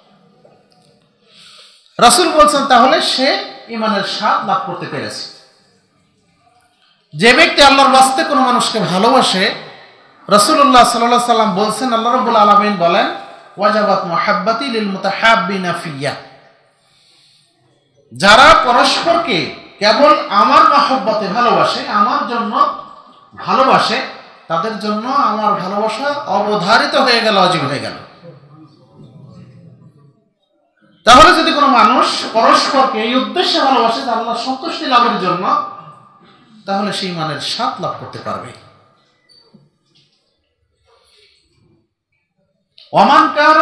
রাসূল বলছেন, তাহলে সে ঈমানের স্বাদ লাভ করতে পেরেছে। যে ব্যক্তি আল্লাহর ওয়াস্তে কোনো মানুষকে ভালোবাসে, রাসূলুল্লাহ সাল্লাল্লাহু আলাইহি সাল্লাম বলছেন, আল্লাহ রাব্বুল আলামিন বলেন, ওয়াজাবাত মুহাব্বাতি লিল মুতাহাব্বিনা ফিয়্যা। যারা পরস্পরকে কেবল আমার মহব্বতে ভালোবাসে, আমার জন্য ভালোবাসে, তাদের জন্য আমার ভালোবাসা অবধারিত হয়ে গেল, ওয়াজিব হয়ে গেল। তাহলে যদি কোনো মানুষ পরস্পরকে এই উদ্দেশ্যে ভালোবাসে যে আল্লাহর সন্তুষ্টি লাভের জন্য, তাহলে সেই ঈমানের স্বাদ লাভ করতে পারবে। ওমান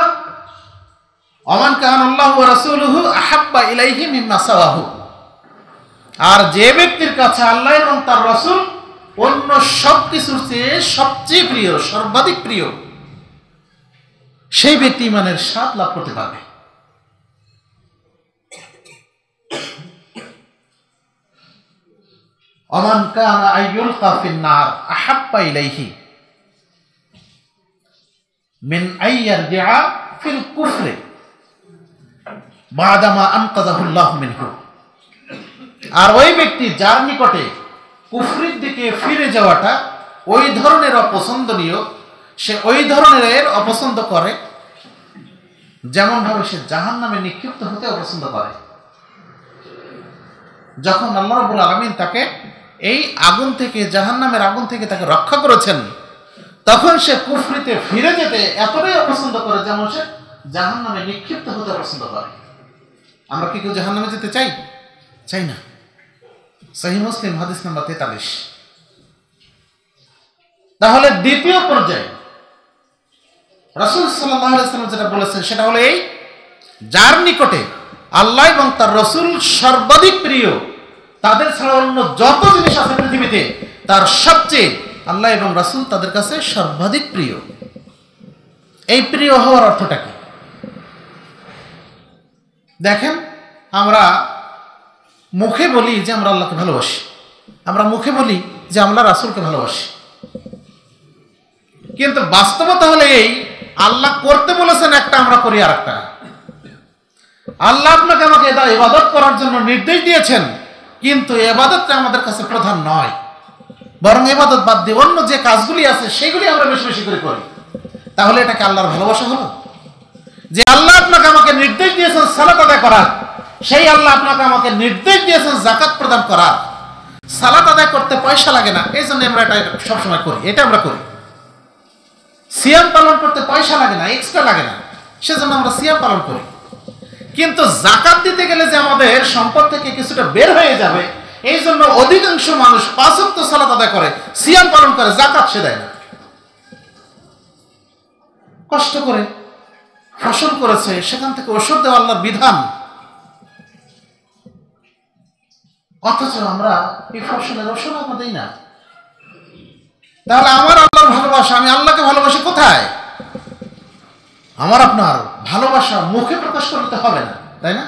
কানা আল্লাহু ওয়া রাসূলুহু আহাব্বা ইলাইহি মিম্মা সাওয়াহু। আর যে ব্যক্তির কাছে আল্লাহ এবং তার রাসূল অন্য সব কিছুর চেয়ে সবচেয়ে প্রিয়, সর্বাধিক প্রিয়, সেই ব্যক্তি ঈমানের স্বাদ লাভ করতে পারবে। ওমান কানা আইয়ুলকা ফিন-নার আহাব্বা ইলাইহি মিন আইয়ারজিআ ফিল কুফরি বাদামা আনকাযাহুল্লাহু মিনহু। আর ওই ব্যক্তি যার নিকটে কুফরির দিকে ফিরে যাওয়াটা ওই ধরনের অপছন্দনীয়, সে ওই ধরনের অপছন্দ করে যেমন ভাবে সে জাহান্নামে নিক্ষিপ্ত হতে অপছন্দ করে। যখন আল্লাহ রাব্বুল আলামিন তাকে এই আগুন থেকে, জাহান্নামের আগুন থেকে তাকে রক্ষা করেছেন, তখন সে কুফরিতে ফিরে যেতে এতটাই অপছন্দ করে যেমন সে জাহান্নামে নিক্ষিপ্ত হতে পছন্দ করে। আমরা কি কেউ জাহান্নামে যেতে চাই? চাই না। সহিহ মুসলিম হাদিস নাম্বার 43। তাহলে দ্বিতীয় পর্যায়ে রাসূল সাল্লাল্লাহু আলাইহি ওয়াসাল্লাম যেটা বলেছেন সেটা হলো এই, যার নিকটে আল্লাহ এবং তার রাসূল সর্বাধিক প্রিয়, তাদের ছাড়া অন্য যত জিনিস আছে পৃথিবীতে তার সবচেয়ে আল্লাহ এবং রাসূল তাদের কাছে সর্বাধিক প্রিয়। এই প্রিয় হওয়ার অর্থটা কি? দেখেন, আমরা মুখে বলি যে আমরা আল্লাহকে ভালোবাসি, আমরা মুখে বলি যে আমরা রাসূলকে ভালোবাসি, কিন্তু বাস্তবতা হলে এই, আল্লাহ করতে বলেছেন একটা, আমরা করি আর একটা। আল্লাহ আপনাকে আমাকে ইবাদত করার জন্য নির্দেশ দিয়েছেন, কিন্তু ইবাদতটা আমাদের কাছে প্রধান নয়, বরং ইবাদত বাদ দিয়ে অন্য যে কাজগুলি আছে সেগুলি আমরা বেশি বেশি করে করি। তাহলে এটাকে আল্লাহর ভালোবাসা হলো? যে আল্লাহ আপনাকে আমাকে নির্দেশ দিয়েছেন সালাত আদায় করার, সেই আল্লাহ আপনাকে আমাকে নির্দেশ দিয়েছেন যাকাত প্রদান করার। সালাত আদায় করতে পয়সা লাগে না, এই জন্য আমরা এটা সবসময় করি, এটা আমরা করি। সিয়াম পালন করতে পয়সা লাগে না, এক্সট্রা লাগে না, সেজন্য আমরা সিয়াম পালন করি। কিন্তু যাকাত দিতে গেলে যে আমাদের সম্পদ থেকে কিছুটা বের হয়ে যাবে, এই জন্য অধিকাংশ মানুষ 5 ওয়াক্ত সালাত আদায় করে, সিয়াম পালন করে, যাকাত সে দেয় না। কষ্ট করে ফসল করেছে, সেখান থেকে ওষুধ দেওয়া আল্লাহর বিধান, অথচ আমরা এই ফসলের ওষুধ আমরা দিই না। তাহলে আমার আল্লাহর ভালোবাসা, আমি আল্লাহকে ভালোবাসি কোথায়? আমার আপনার ভালোবাসা মুখে প্রকাশ করতে হবে না, তাই না?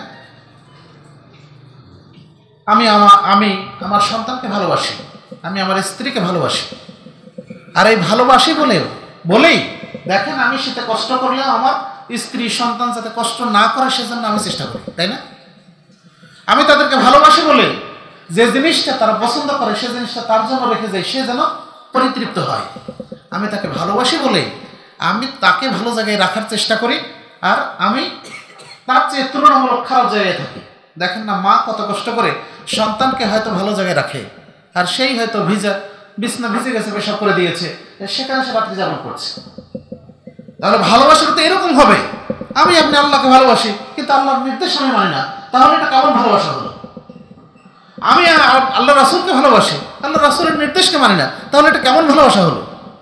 আমি আমার সন্তানকে ভালোবাসি, আমি আমার স্ত্রীকে ভালোবাসি, আর এই ভালোবাসি বলেই দেখেন আমি সেটা কষ্ট করলেও আমার স্ত্রী সন্তান যাতে কষ্ট না করে সেজন্য আমি চেষ্টা করি, তাই না? আমি তাদেরকে ভালোবাসি বলে যে জিনিসটা তারা পছন্দ করে সে জিনিসটা তার জন্য রেখে যাই, সে যেন পরিতৃপ্ত হয়। আমি তাকে ভালোবাসি বলে আমি তাকে ভালো জায়গায় রাখার চেষ্টা করি, আর আমি তার চেয়ে তুলনামূলক খারাপ জায়গায় থাকি। দেখেন না, মা কত কষ্ট করে সন্তানকে হয়তো ভালো জায়গায় রাখে, আর সেই হয়তো বিছনা ভিজে গেছে, পেশাব করে দিয়েছে, সেখানে সে রাত্রি যাপন করছে। তাহলে ভালোবাসাটা তো এরকম হবে, আপনি আল্লাহকে ভালোবাসি কিন্তু আল্লাহর নির্দেশ আমি মানি না, তাহলে এটা কেমন ভালোবাসা হলো? আমি আল্লাহ রাসূলকে ভালোবাসি, আল্লাহ রাসূলের নির্দেশকে মানি না, তাহলে এটা কেমন ভালোবাসা হলো?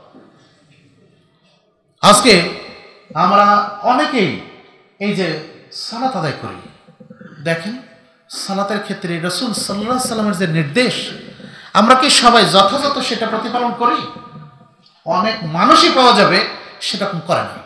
আজকে আমরা অনেকেই এই যে সালাত আদায় করি, দেখেন সালাতের ক্ষেত্রে রাসূল সাল্লাল্লাহু আলাইহি সাল্লামের যে নির্দেশ, আমরা কি সবাই যথাযথ সেটা প্রতিপালন করি? অনেক মানুষই পাওয়া যাবে সেটা করে না।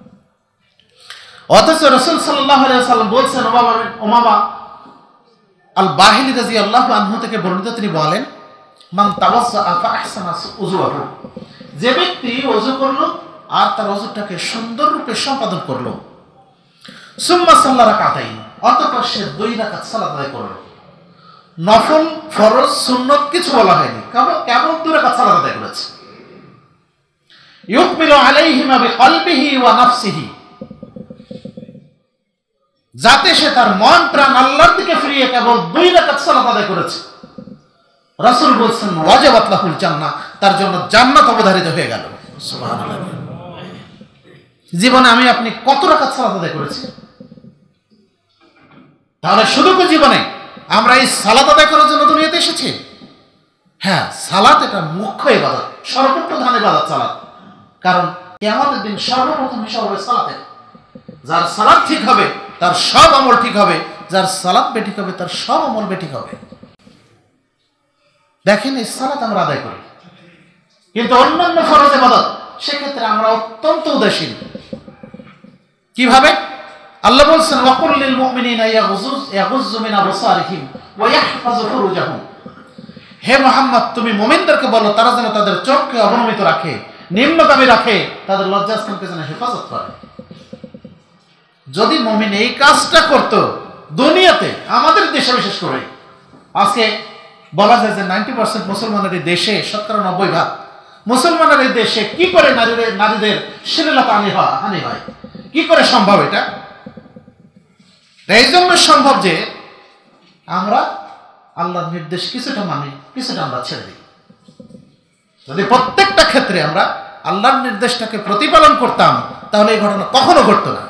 অথচ রাসূল সাল্লাল্লাহু আলাইহি ওয়াসাল্লাম বলছেন, উমামা আল বাহিলি রাদিয়াল্লাহু আনহু থেকে বর্ণিত, তিনি বলেন, মান তাওয়াজ্জা ফা আহসানা উযুহু, যে ব্যক্তি ওযু করলো আর তার ওযুটাকে সুন্দর রূপে সম্পাদন করলো, সুম্মা সাল্লা রাকাতাইন, অতঃপর সে 2 রাকাত সালাত আদায় করলো। নফল, ফরজ, সুন্নত কিছু বলা হয়নি, কেবল 2 রাকাত সালাত আদায় করেছে। ইউকমিলু আলাইহিমা বিকলবিহি ওয়া নাফসিহি, যাতে সে তার মন প্রাণ আল্লাহর দিকে ফিরিয়ে কেবল 2 রাকাত সালাত আদায় করেছে। রাসূল বলেছেন, ওয়াজাবাত লাহুল জান্নাহ, তার জন্য জান্নাত অবধারিত হয়ে গেল। সুবহানাল্লাহ। জীবনে আমি আপনি কত রাকাত সালাত আদায় করেছি? তাহলে শুধু কি জীবনে আমরা এই সালাত আদায় করার জন্য দুনিয়াতে এসেছি? হ্যাঁ, সালাত এটা মুখ্য ইবাদত, সর্বপ্রধান ইবাদত সালাত। কারণ কিয়ামতের দিন সর্বপ্রথম হিসাব হবে সালাতের। যার সালাত ঠিক হবে তার সব আমল ঠিক হবে, যার সালাত বেঠিক হবে তার সব আমল বেঠিক হবে। দেখেন এই সালাত আমরা আদায় করি, কিন্তু অন্যান্য ফরজ ইবাদত সেক্ষেত্রে আমরা অত্যন্ত উদাসীন। কিভাবে? আল্লাহ বলছেন, ওয়াকুল লিল মুমিনিনা ইয়াগুযু মিন আবসারিহিম ওয়া ইয়াহফাযু ফুরুজাহুম, হে মুহাম্মদ তুমি মুমিনদেরকে বলো তারা যেন তাদের চোখকে অবনমিত রাখে, নিম্নগামী রাখে, তাদের লজ্জাস্থানকে যেন হেফাজত করে। যদি মুমিন এই কাজটা করত দুনিয়াতে, আমাদের দেশে বিশেষ করে আজকে বলা যায় যে 90% মুসলমানের এই দেশে, 90% মুসলমানের এই দেশে কি করে নারীদের শ্লীলতা হানি হয়? কি করে সম্ভব এটা? এই জন্য সম্ভব যে আমরা আল্লাহর নির্দেশ কিছুটা মানি, কিছুটা আমরা ছেড়ে দিই। যদি প্রত্যেকটা ক্ষেত্রে আমরা আল্লাহর নির্দেশটাকে প্রতিপালন করতাম তাহলে এই ঘটনা কখনো ঘটতো না।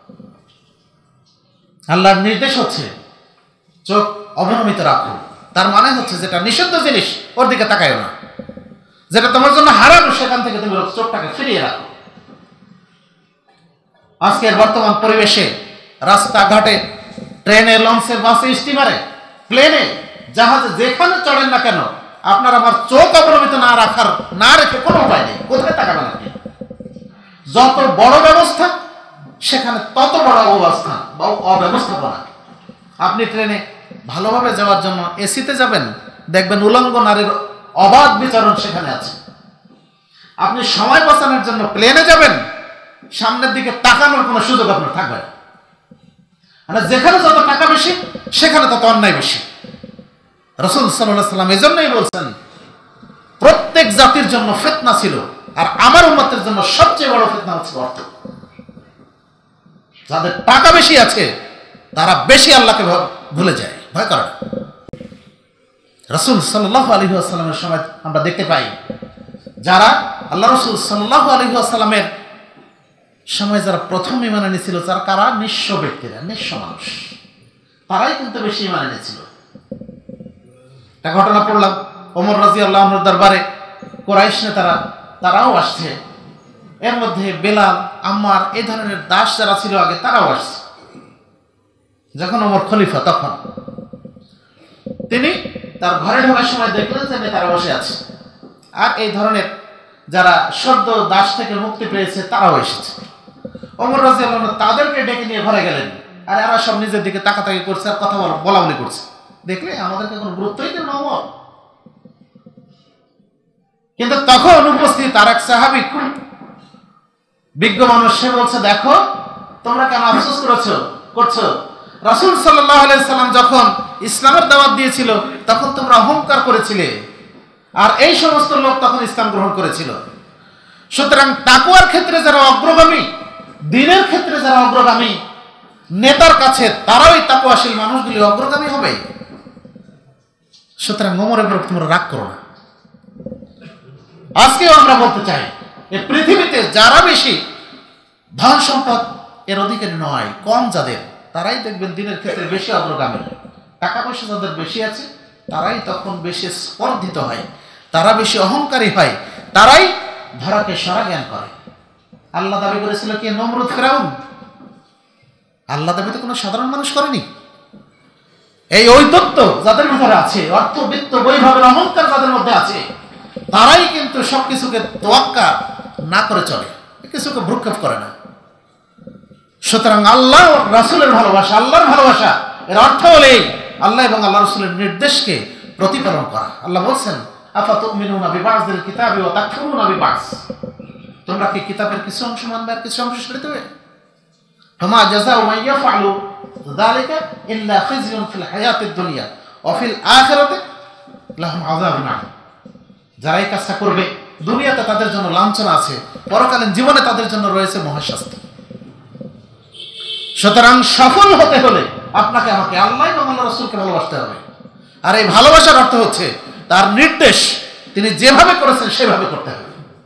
আল্লাহর নির্দেশ হচ্ছে চোখ অবনমিত রাখো, তার মানে হচ্ছে যেটা নিষিদ্ধ জিনিস ওর দিকে তাকায়ও না, যেটা তোমার জন্য হারাম সেখান থেকে তুমি চোখটাকে ফিরিয়ে রাখো। আজকের বর্তমান পরিবেশে রাস্তাঘাটে, ট্রেনে, লঞ্চে, বাসে, স্টিমারে, প্লেনে, জাহাজে, যেখানে চড়েন না কেন আপনার আমার চোখ অবনমিত না রেখে কোনো উপায় নেই। কোথায় তাকাবেন আপনি? যত বড় ব্যবস্থা সেখানে তত বড় অবস্থা বা অব্যবস্থাপনা। আপনি ট্রেনে ভালোভাবে যাওয়ার জন্য এসিতে যাবেন, দেখবেন উলঙ্গ নারীর অবাধ বিচরণ সেখানে আছে। আপনি সময় বাঁচানোর জন্য প্লেনে যাবেন, সামনের দিকে তাকানোর কোনো সুযোগ আপনার থাকবে না। মানে যেখানে যত টাকা বেশি সেখানে তত অন্যায় বেশি। রাসূল সাল্লাল্লাহু আলাইহি ওয়াসাল্লাম এজন্যই বলছেন, প্রত্যেক জাতির জন্য ফিতনা ছিল, আর আমার উম্মতের জন্য সবচেয়ে বড় ফিতনা হচ্ছে অর্থ। যাদের টাকা বেশি আছে তারা বেশি আল্লাহকে ভুলে যায়, ভয় করে না। রাসূল সাল্লাল্লাহু আলাইহি ওয়াসাল্লামের সময় আমরা দেখতে পাই যারা আল্লাহ রাসূল সাল্লাল্লাহু আলাইহি ওয়াসাল্লামের সময় যারা প্রথম ঈমান এনেছিল, যারা কারা? নিঃস্ব ব্যক্তিরা, নিঃস্ব মানুষ, তারাই কিন্তু বেশি ঈমান এনেছিল। একটা ঘটনা পড়লাম, ওমর রাদিয়াল্লাহু আনহুর দরবারে কুরাইশ নেতারা তারাও আসছে, এর মধ্যে বেলাল, আম্মার এই ধরনের দাস যারা ছিল আগে তারাও আসছে। যখন ওমর খলিফা তখন তিনি তার ঘরে ঢোকার সময় দেখলেন যে নেতারা বসে আছে, আর এই ধরনের যারা সদ্য দাস থেকে মুক্তি পেয়েছে তারাও এসেছে। ওমর রাদিয়াল্লাহু আনহু তাদেরকে ডেকে নিয়ে ঘরে গেলেন, আর এরা সব নিজের দিকে তাকাতাকি করছে আর কথা বলা বলি করছে। দেখলে আমাদেরকে কোনো গুরুত্বই দেন না ওমর। কিন্তু তখন উপস্থিত আর এক সাহাবী, খুব বিজ্ঞ মানুষ, সে বলছে, দেখো তোমরা কেন আফসোস করছো? রাসূল সাল্লাল্লাহু আলাইহি সাল্লাম যখন ইসলামের দাওয়াত দিয়েছিল তখন তোমরা অহংকার করেছিলে, আর এই সমস্ত লোক তখন ইসলাম গ্রহণ করেছিল। সুতরাং তাকওয়ার ক্ষেত্রে যারা অগ্রগামী, দ্বীনের ক্ষেত্রে যারা অগ্রগামী, নেতার কাছে তারাই তাকওয়াশীল মানুষগুলি অগ্রগামী হবে। সুতরাং ওমরের উপর তোমরা রাগ করো না। আজকেও আমরা বলতে চাই, এই পৃথিবীতে যারা বেশি ধন সম্পদ এর অধিকারী নয়, কম যাদের, তারাই দেখবেন দিনের ক্ষেত্রে বেশি অগ্রগামী। টাকা পয়সা যাদের বেশি আছে তারাই তখন বেশি স্পর্ধিত হয়, তারা বেশি অহংকারী হয়, তারাই ধরাকে সরা জ্ঞান করে। আল্লাহ দাবি করেছিল কি নমরুদ, ফেরাউন? আল্লাহ দাবি তো কোনো সাধারণ মানুষ করেনি। এই ঔদ্ধত্য যাদের ভিতরে আছে, অর্থ, বিত্ত, বৈভবের অহংকার যাদের মধ্যে আছে, তারাই কিন্তু সবকিছুকে তোয়াক্কা না করে চলে, কিছুকে ভ্রুক্ষেপ করে না। সুতরাং আল্লাহ রাসূলের ভালোবাসা, আল্লাহর ভালোবাসা, এর অর্থ হলেই আল্লাহ এবং আল্লাহ রাসূলের নির্দেশকে প্রতিপালন করা। আল্লাহ বলছেন, আফাতুমিনুনা বিবাযিল কিতাবি ওয়া তাকফুরুনা বিবায, তোমরা কি কিতাবের কিছু অংশ মানবে আর কিছু অংশ ছেড়ে দেবে? ফামা জাযাউ মান ইয়াফআলু যালিকা ইল্লা খিজয়ুন ফিল হায়াতিদ দুনিয়া ওয়া ফিল আখিরাতি লাহুম আযাবুন আযীম। যারা এই কাজটা করবে দুনিয়াতে তাদের জন্য লাঞ্ছনা আছে, পরকালীন জীবনে তাদের জন্য রয়েছে মহাশাস্তি। সুতরাং সফল হতে হলে আপনাকে আমাকে আল্লাহ এবং আল্লাহ রাসূলকে ভালোবাসতে হবে। আর এই ভালোবাসার অর্থ হচ্ছে তার নির্দেশ তিনি যেভাবে করেছেন সেভাবে করতে হবে।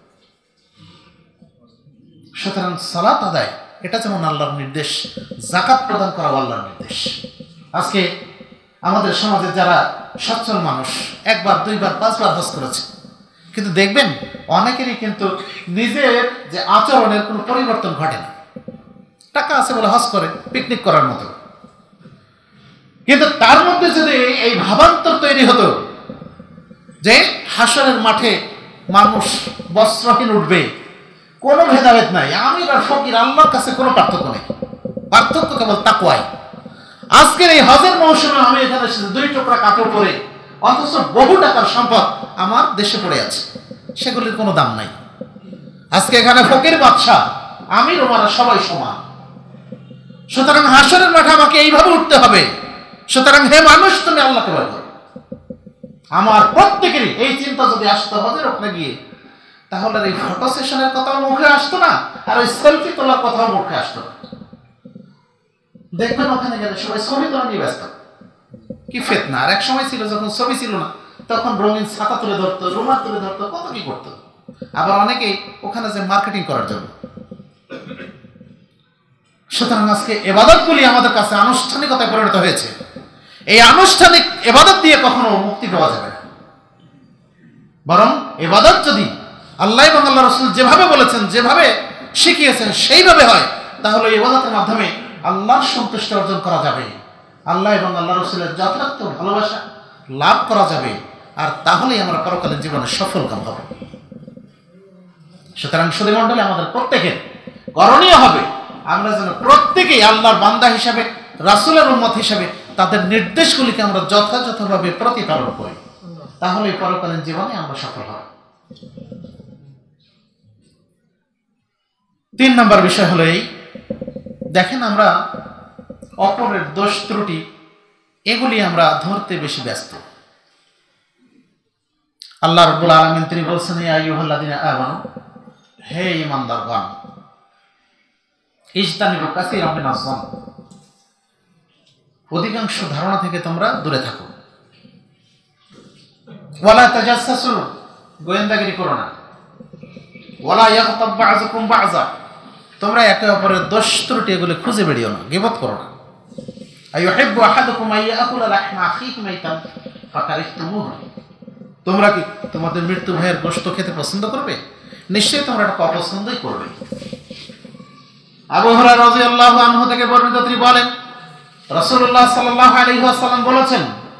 সুতরাং সালাত আদায় এটা যেমন আল্লাহর নির্দেশ, যাকাত প্রদান করা আল্লাহর নির্দেশ। আজকে আমাদের সমাজে যারা সচ্ছল মানুষ একবার, দুইবার, পাঁচবার হজ করেছে, কিন্তু দেখবেন অনেকেরই কিন্তু নিজের যে আচরণের কোনো পরিবর্তন ঘটে না। টাকা আছে বলে হজ করে, পিকনিক করার মতো, কিন্তু তার মধ্যে যদি এই ভাবান্তর তৈরি হতো যে হাসরের মাঠে মানুষ বস্ত্রহীন উঠবে, কোনো ভেদাভেদ নাই, আমির আর ফকির, আল্লাহর কাছে কোনো পার্থক্য নেই, পার্থক্য কেবল তাকওয়ায়। আজকের এই হজের মৌসুমে আমি এখানে এসেছি 2 টুকরা কাপড় পরে, অথচ বহু টাকার সম্পদ আমার দেশে পড়ে আছে, সেগুলির কোনো দাম নাই। আজকে এখানে ফকির, বাদশা, আমির, ওমারা সবাই সমান। সুতরাং হাসরের মাঠে আমাকে এইভাবে উঠতে হবে। সুতরাং হে মানুষ, তুমি আল্লাহকে ভয় করো। আমার প্রত্যেকেরই এই চিন্তা যদি আসতো হজের ওখানে গিয়ে, তাহলে এই ফটো সেশনের কথাও মুখে আসতো না, আর ওই সেলফি তোলার কথাও মুখে আসতো না। দেখবেন ওখানে গেলে সবাই ছবি তোলা নিয়ে ব্যস্ত, কি ফিতনা। আর এক সময় ছিল যখন ছবি ছিল না, তখন রঙিন ছাতা তুলে ধরতো, রুমাল তুলে ধরতো, কত কি করতো। আবার অনেকেই ওখানে যে মার্কেটিং করার জন্য। সুতরাং আজকে ইবাদতগুলি আমাদের কাছে আনুষ্ঠানিকতায় পরিণত হয়েছে। এই আনুষ্ঠানিক ইবাদত দিয়ে কখনো মুক্তি পাওয়া যাবে না, বরং ইবাদত যদি আল্লাহ এবং আল্লাহ রাসূল যেভাবে বলেছেন, যেভাবে শিখিয়েছেন সেইভাবে হয়, তাহলে ইবাদতের মাধ্যমে আল্লাহর সন্তুষ্টি অর্জন করা যাবে, আল্লাহ এবং আল্লাহ রাসূলের যথার্থ ভালোবাসা লাভ করা যাবে, আর তাহলেই আমরা পরকালীন জীবনে সফলকাম হব। সুতরাং সুধীমণ্ডলী, আমাদের প্রত্যেকের করণীয় হবে আমরা যেন প্রত্যেকেই আল্লাহর বান্দা হিসাবে, রাসূলের উম্মত হিসাবে তাদের নির্দেশগুলিকে আমরা যথাযথভাবে প্রতিপালন করি, তাহলে পরকালীন জীবনে আমরা সফল হব। 3 নম্বর বিষয় হলো এই, দেখেন আমরা অপরের দোষ ত্রুটি এগুলি আমরা ধরতে বেশি ব্যস্ত। আল্লাহ রাব্বুল আলামিন তিনি বলছেন, ইয়া আইয়ুহাল্লাযীনা আমানু, হে ঈমানদারগণ, ইজতানিবু কাসীরাম মিনাজ যান, অধিকাংশ ধারণা থেকে তোমরা দূরে থাকো। ওয়ালা তাজাসসু, গোয়েন্দাগিরি করো না। ওয়ালা ইয়াগতাব বাযুকুম বাযা, তোমরা একে অপরের দোষ ত্রুটি এগুলো খুঁজে বেরিও না, গীবত করো না। আইয়ুহিব্বু আহাদুকুম আইয়াকুলা লাহমা আখিহি মাইতান ফাকারিহতুমুহু, তোমরা কি তোমাদের মৃত্যু ভাইয়ের গোশত খেতে পছন্দ করবে? নিশ্চয়ই তোমরা এটা অপছন্দই করবে। আবু হুরায়রা রাদিয়াল্লাহু আনহু থেকে বর্ণিত, তিনি বলেন রাসূলুল্লাহ সাল্লাল্লাহু আলাইহি ওয়াসাল্লাম বলেছেন,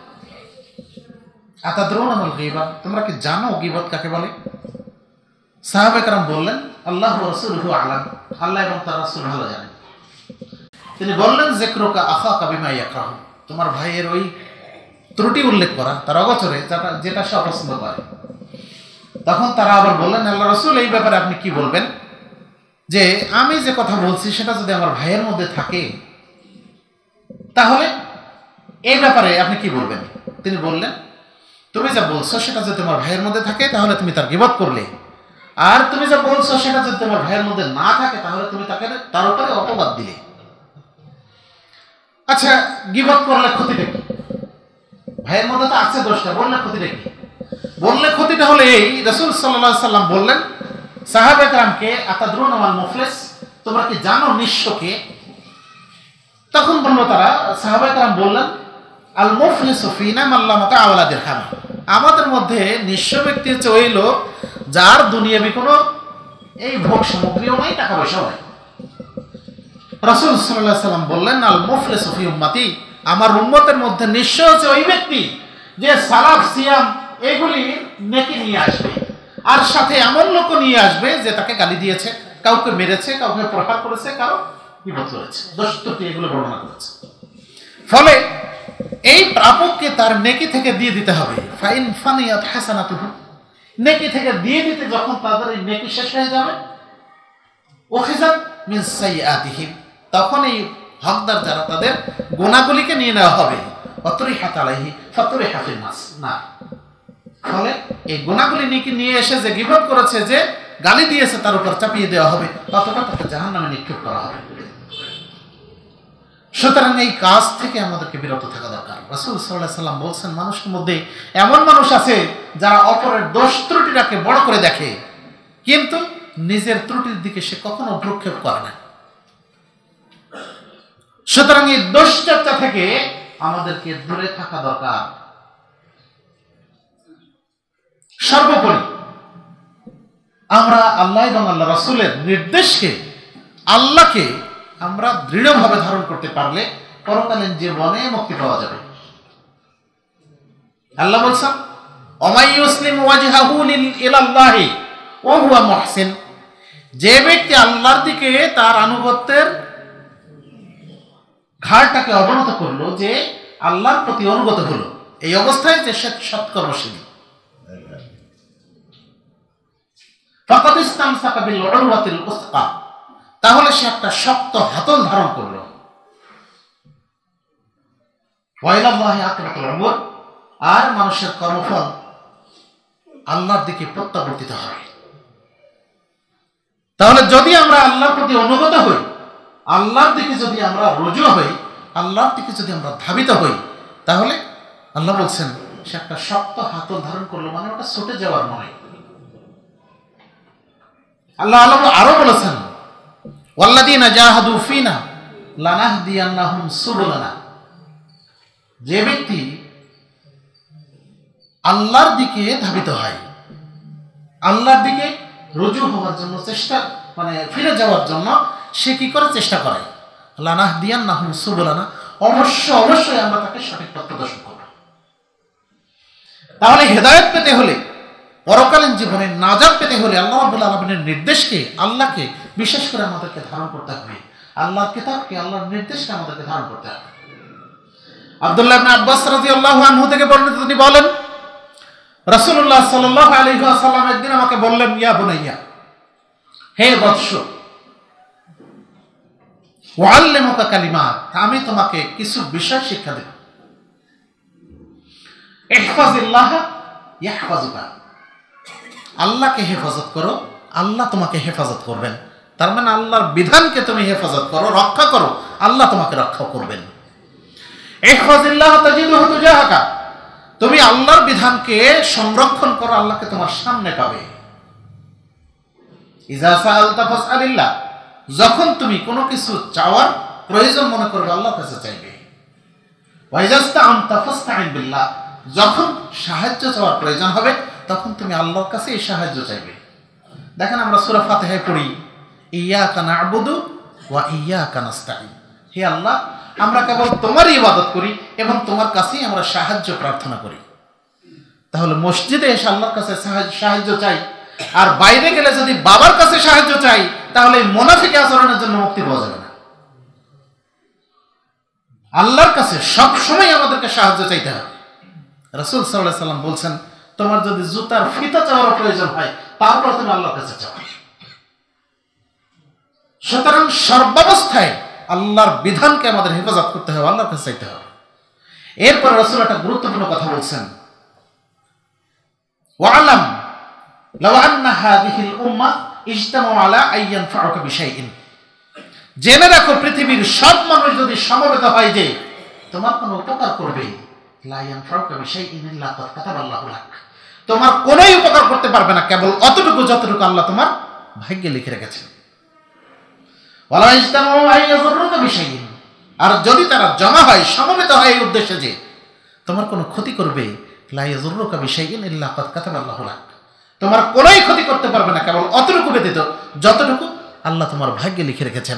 আতাদরুনা মাল গীবা, তোমরা কি জানো গীবত কাকে বলে? সাহাবায়ে কেরাম বললেন, আল্লাহু ওয়া রাসূলুহু আ'লাম, আল্লাহ এবং তার রাসূল ভালো জানেন। তিনি বললেন, যিকরুকা আখাকা বিমা ইয়াকরাহু, তোমার ভাইয়ের ওই ত্রুটি উল্লেখ করা তার অগোচরে, যেটা সে অপছন্দ করে। তখন তারা আবার বললেন, আল্লাহ রাসূল, এই ব্যাপারে আপনি কি বলবেন? যে আমি যে কথা বলছি সেটা যদি আমার ভাইয়ের মধ্যে থাকে, তাহলে এই ব্যাপারে আপনি কি বলবেন? তিনি বললেন, তুমি যা বলছো সেটা যদি তোমার ভাইয়ের মধ্যে থাকে তাহলে তুমি তার গীবত করলে, আর তুমি যা বলছো সেটা যদি তোমার ভাইয়ের মধ্যে না থাকে তাহলে তুমি তার উপরে অপবাদ দিলে। আচ্ছা, গীবত করলে ক্ষতিটা কি? ভাইয়ের মধ্যে তো আছে দোষটা, বললে ক্ষতিটা কি? বললে ক্ষতিটা হলে এই, রাসূল সাল্লাল্লাহু আলাইহি সাল্লাম বললেন সাহাবায়ে কেরামকে, আতাদরুনা মাল মুফলিস, তোমরা কি জানো নিঃস্বকে? তখন বলল তারা, সাহাবায়ে কেরাম বললেন, আল মুফলিসু ফিনা মান লা মাতা ওয়ালা দিরহাম, আমাদের মধ্যে নিঃস্ব ব্যক্তি হচ্ছে ওই লোক যার দুনিয়াবি কোনো এই ভোগ সামগ্রীও নাই, টাকা পয়সাও নাই। রাসূল সাল্লাল্লাহু আলাইহি সাল্লাম বললেন, আল মুফলিসু ফি উম্মতি, আমার উম্মতের মধ্যে নিঃস্ব হচ্ছে ওই ব্যক্তি যে সালাত সিয়াম এগুলি নেকি নিয়ে আসবে, আর সাথে এমন লোক নিয়ে আসবে যে তাকে গালি দিয়েছে, কাউকে মেরেছে, কাউকে প্রহার করেছে, কারো বিপদ করেছে, দোষত্রুটি এগুলো বর্ণনা করেছে। ফলে এই প্রাপককে তার নেকি থেকে দিয়ে দিতে হবে। ফাইন ফানিয়াত হাসানাতুহু, নেকি থেকে দিয়ে দিতে যখন তাদের এই নেকি শেষ হয়ে যাবে, উখিযাত মিন সাইয়্যাতিহিম, তখন এই হকদার যারা তাদের গুনাহগুলিকে নিয়ে নেওয়া হবে। অতরিহাত আলাইহি ফাতরিহা ফিন নাস না, ফলে এই গুনাহগুলি নিয়ে এসে যে গীবত করেছে, যে গালি দিয়েছে, তার উপর চাপিয়ে দেওয়া হবে, ততটা তাকে জাহান্নামে নিক্ষেপ করা হবে। সুতরাং এই কাজ থেকে আমাদেরকে বিরত থাকা দরকার। রাসূল সাল্লাল্লাহু আলাইহি সাল্লাম বলছেন, মানুষের মধ্যে এমন মানুষ আছে যারা অপরের দোষ ত্রুটিটাকে বড় করে দেখে, কিন্তু নিজের ত্রুটির দিকে সে কখনো ভ্রুক্ষেপ করে না। সুতরাং এই দোষ চর্চা থেকে আমাদেরকে দূরে থাকা দরকার। সর্বোপরি আমরা আল্লাহ এবং আল্লাহ রাসূলের নির্দেশকে, আল্লাহকে আমরা দৃঢ়ভাবে ধারণ করতে পারলে পরকালীন জীবনে মুক্তি পাওয়া যাবে। আল্লাহ বলছেন, ওমাই ইউসলিমু ওয়াজহাহু ইলাল্লাহি ওয়া হুয়া মুহসিন, যে ব্যক্তি আল্লাহর দিকে তার আনুগত্যের ঘাড়টাকে অবনত করলো, যে আল্লাহর প্রতি অনুগত হলো, এই অবস্থায় যে সে সৎকর্মশীল, ফাকাদ ইসতামসাকা বিল উরওয়াতিল উসকা, তাহলে সে একটা শক্ত হাতল ধারণ করলো। ওয়া ইলাল্লাহি আকিবাতুল উমুর, আর মানুষের কর্মফল আল্লাহর দিকে প্রত্যাবর্তিত হবে। তাহলে যদি আমরা আল্লাহর প্রতি অনুগত হই, আল্লাহর দিকে যদি আমরা রুজু হই, আল্লাহর দিকে যদি আমরা ধাবিত হই, তাহলে আল্লাহ বলছেন সে একটা শক্ত হাতল ধারণ করলো, মানে ওটা ছুটে যাওয়ার নয়। আল্লাহ আরো বলেছেন, ওয়াল্লাযীনা জাহাদু ফিনা লানাহদিয়ান্নাহুম সুবুলানা, যে ব্যক্তি আল্লাহর দিকে ধাবিত হয়, আল্লাহর দিকে রুজু হওয়ার জন্য চেষ্টা, মানে ফিরে যাওয়ার জন্য সে কি করে চেষ্টা করে, লানাহদিয়ান্নাহুম সুবুলানা, অবশ্যই আমরা তাকে সঠিক পথ প্রদর্শন করব। তাহলে হেদায়েত পেতে হলে, পরকালীন জীবনে নাজাত পেতে হলে আল্লাহ রাব্বুল আলামিনের নির্দেশকে, আল্লাহকে বিশেষ করে আমাদেরকে ধারণ করতে হবে, আল্লাহর কিতাবকে, আল্লাহর নির্দেশকে আমাদেরকে ধারণ করতে হবে। আব্দুল্লাহ ইবনে আব্বাস রাদিয়াল্লাহু আনহু থেকে বর্ণিত, তিনি বলেন, রাসূলুল্লাহ সাল্লাল্লাহু আলাইহি ওয়াসাল্লাম একদিন আমাকে বললেন, ইয়া বুনাইয়া, হে বৎস, ওয়াল্লিমুকা কালিমাত, আমি তোমাকে কিছু বিষয় শিক্ষা দেব। ইহফাজিল্লাহ ইয়াহফাজুকা, আল্লাহকে হেফাজত করো, আল্লাহ তোমাকে হেফাজত করবেন। তার মানে আল্লাহর বিধানকে তুমি হেফাজত করো, রক্ষা করো, আল্লাহ তোমাকে রক্ষা করবেন। ইহফাজিল্লাহ তাজিদুহু তুজাহাকা, তুমি আল্লাহর বিধানকে সংরক্ষণ করো, আল্লাহকে তোমার সামনে পাবে। ইজা সাআলতা ফাসআলিল্লাহ, যখন তুমি কোনো কিছু চাওয়ার প্রয়োজন মনে করবে, আল্লাহর কাছে চাইবে। ওয়া ইজা ইসতাআনতা ফাসতাইন বিল্লাহ, যখন সাহায্য চাওয়ার প্রয়োজন হবে তখন তুমি আল্লাহর কাছে এই সাহায্য চাইবে। দেখেন আমরা সূরা ফাতিহায় পড়ি, ইয়াকা না'বুদু ওয়া ইয়াকা নাস্তাঈন। হে আল্লাহ, আমরা কেবল তোমারই ইবাদত করি এবং তোমার কাছেই আমরা সাহায্য প্রার্থনা করি। তাহলে মসজিদে এসে আল্লাহর কাছে সাহায্য চাই, আর বাইরে গেলে যদি বাবার কাছে সাহায্য চাই, তাহলে এই মুনাফিক আচরণের জন্য মুক্তি পাওয়া যাবে না। আল্লাহর কাছে সব সময় আমাদেরকে সাহায্য চাইতে হবে। রাসূল সাল্লাল্লাহু আলাইহি সাল্লাম বলছেন, তোমার যদি জুতার ফিতা চাওয়ার প্রয়োজন হয় তারপর তুমি আল্লাহর কাছে চাও। সুতরাং সর্বাবস্থায় আল্লাহর বিধানকে আমাদের হেফাজত করতে হবে, আল্লাহর কাছে চাইতে হবে। এরপর রাসূল একটা গুরুত্বপূর্ণ কথা বলছেন, ওয়ালাম লাউ আন্না হাযিহিল উম্মাহ ইজতামাউ আলা আইয়ানফাউকা বিশাইইন। জেনে রাখো, পৃথিবীর সব মানুষ যদি সমবেত হয় যে তোমার কোনো উপকার করবে, লা ইয়ানফাউকা বিশাইইন ইল্লা কাদ কাতাবাল্লাহু লাক, তোমার কোনোই উপকার করতে পারবে না কেবল অতটুকু যতটুকু আল্লাহ তোমার ভাগ্যে লিখে রেখেছেন। ওয়ালা ইজতামাউ আইয়াযুররুকা বিশাইইন, আর যদি তারা জমা হয়, সমবেত হয় এই উদ্দেশ্যে যে তোমার কোনো ক্ষতি করবে, লা ইয়াযুররুকা বিশাইইন ইল্লা কাদ কাতাবাল্লাহু লাক, তোমার কোনোই ক্ষতি করতে পারবে না কেবল অতটুকু ব্যতীত যতটুকু আল্লাহ তোমার ভাগ্যে লিখে রেখেছেন।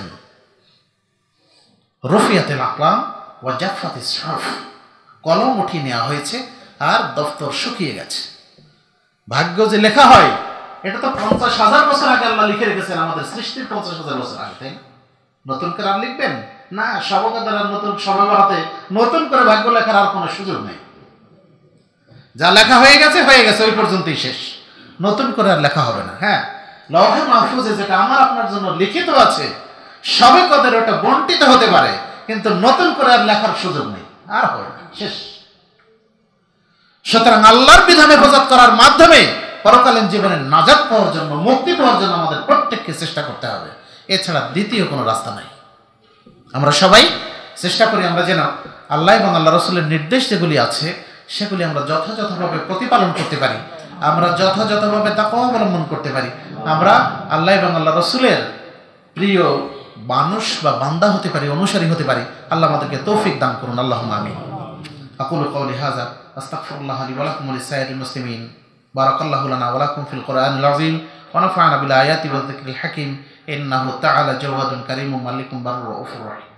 রফিয়াতিল আকলাম ওয়া জাফফাতিস সুহুফ, কলম উঠিয়ে নেওয়া হয়েছে আর দফতর শুকিয়ে গেছে। ভাগ্য যে লেখা হয় এটা তো 50,000 বছর আগে আল্লাহ লিখে রেখেছেন, আমাদের সৃষ্টির 50,000 বছর আগে, তাই নতুন করে আর লিখবেন না? সবকাদের আর নতুন সবাতে নতুন করে ভাগ্য লেখার আর কোনো সুযোগ নেই। যা লেখা হয়ে গেছে হয়ে গেছে, ওই পর্যন্তই শেষ, নতুন করে আর লেখা হবে না। হ্যাঁ, লওহে মাহফুজে যেটা আমার আপনার জন্য লিখিত আছে, সবে কদের ওটা বন্টিত হতে পারে, কিন্তু নতুন করে আর লেখার সুযোগ নেই, আর হবে না, শেষ। সুতরাং আল্লাহর বিধানে হেফাজত করার মাধ্যমে পরকালীন জীবনে নাজাত পাওয়ার জন্য, মুক্তি পাওয়ার জন্য আমাদের প্রত্যেককে চেষ্টা করতে হবে, এছাড়া দ্বিতীয় কোনো রাস্তা নাই। আমরা সবাই চেষ্টা করি আমরা যেন আল্লাহ এবং আল্লাহ রাসূলের নির্দেশ যেগুলি আছে সেগুলি আমরা যথাযথভাবে প্রতিপালন করতে পারি, আমরা যথাযথভাবে তাকওয়া অবলম্বন করতে পারি, আমরা আল্লাহ এবং আল্লাহ রাসূলের প্রিয় মানুষ বা বান্দা হতে পারি, অনুসারী হতে পারি। আল্লাহ আমাদেরকে তৌফিক দান করুন, আল্লাহুম্মা আমিন। আকুলু কওলি হাযা আস্তাগফিরুল্লাহ লি ওয়া লাকুম ওয়া লিসাইরিল মুসলিমিন। বারাকাল্লাহু লানা ওয়া লাকুম ফিল কুরআনিল আযীম ওয়া নাফা'না বিল আয়াতি ওয়ায যিকরিল হাকীম। ইন্নাহু তাআলা জাওয়াদুন কারীমুন মালিকুম বাররুর রাউফুর রাহিম।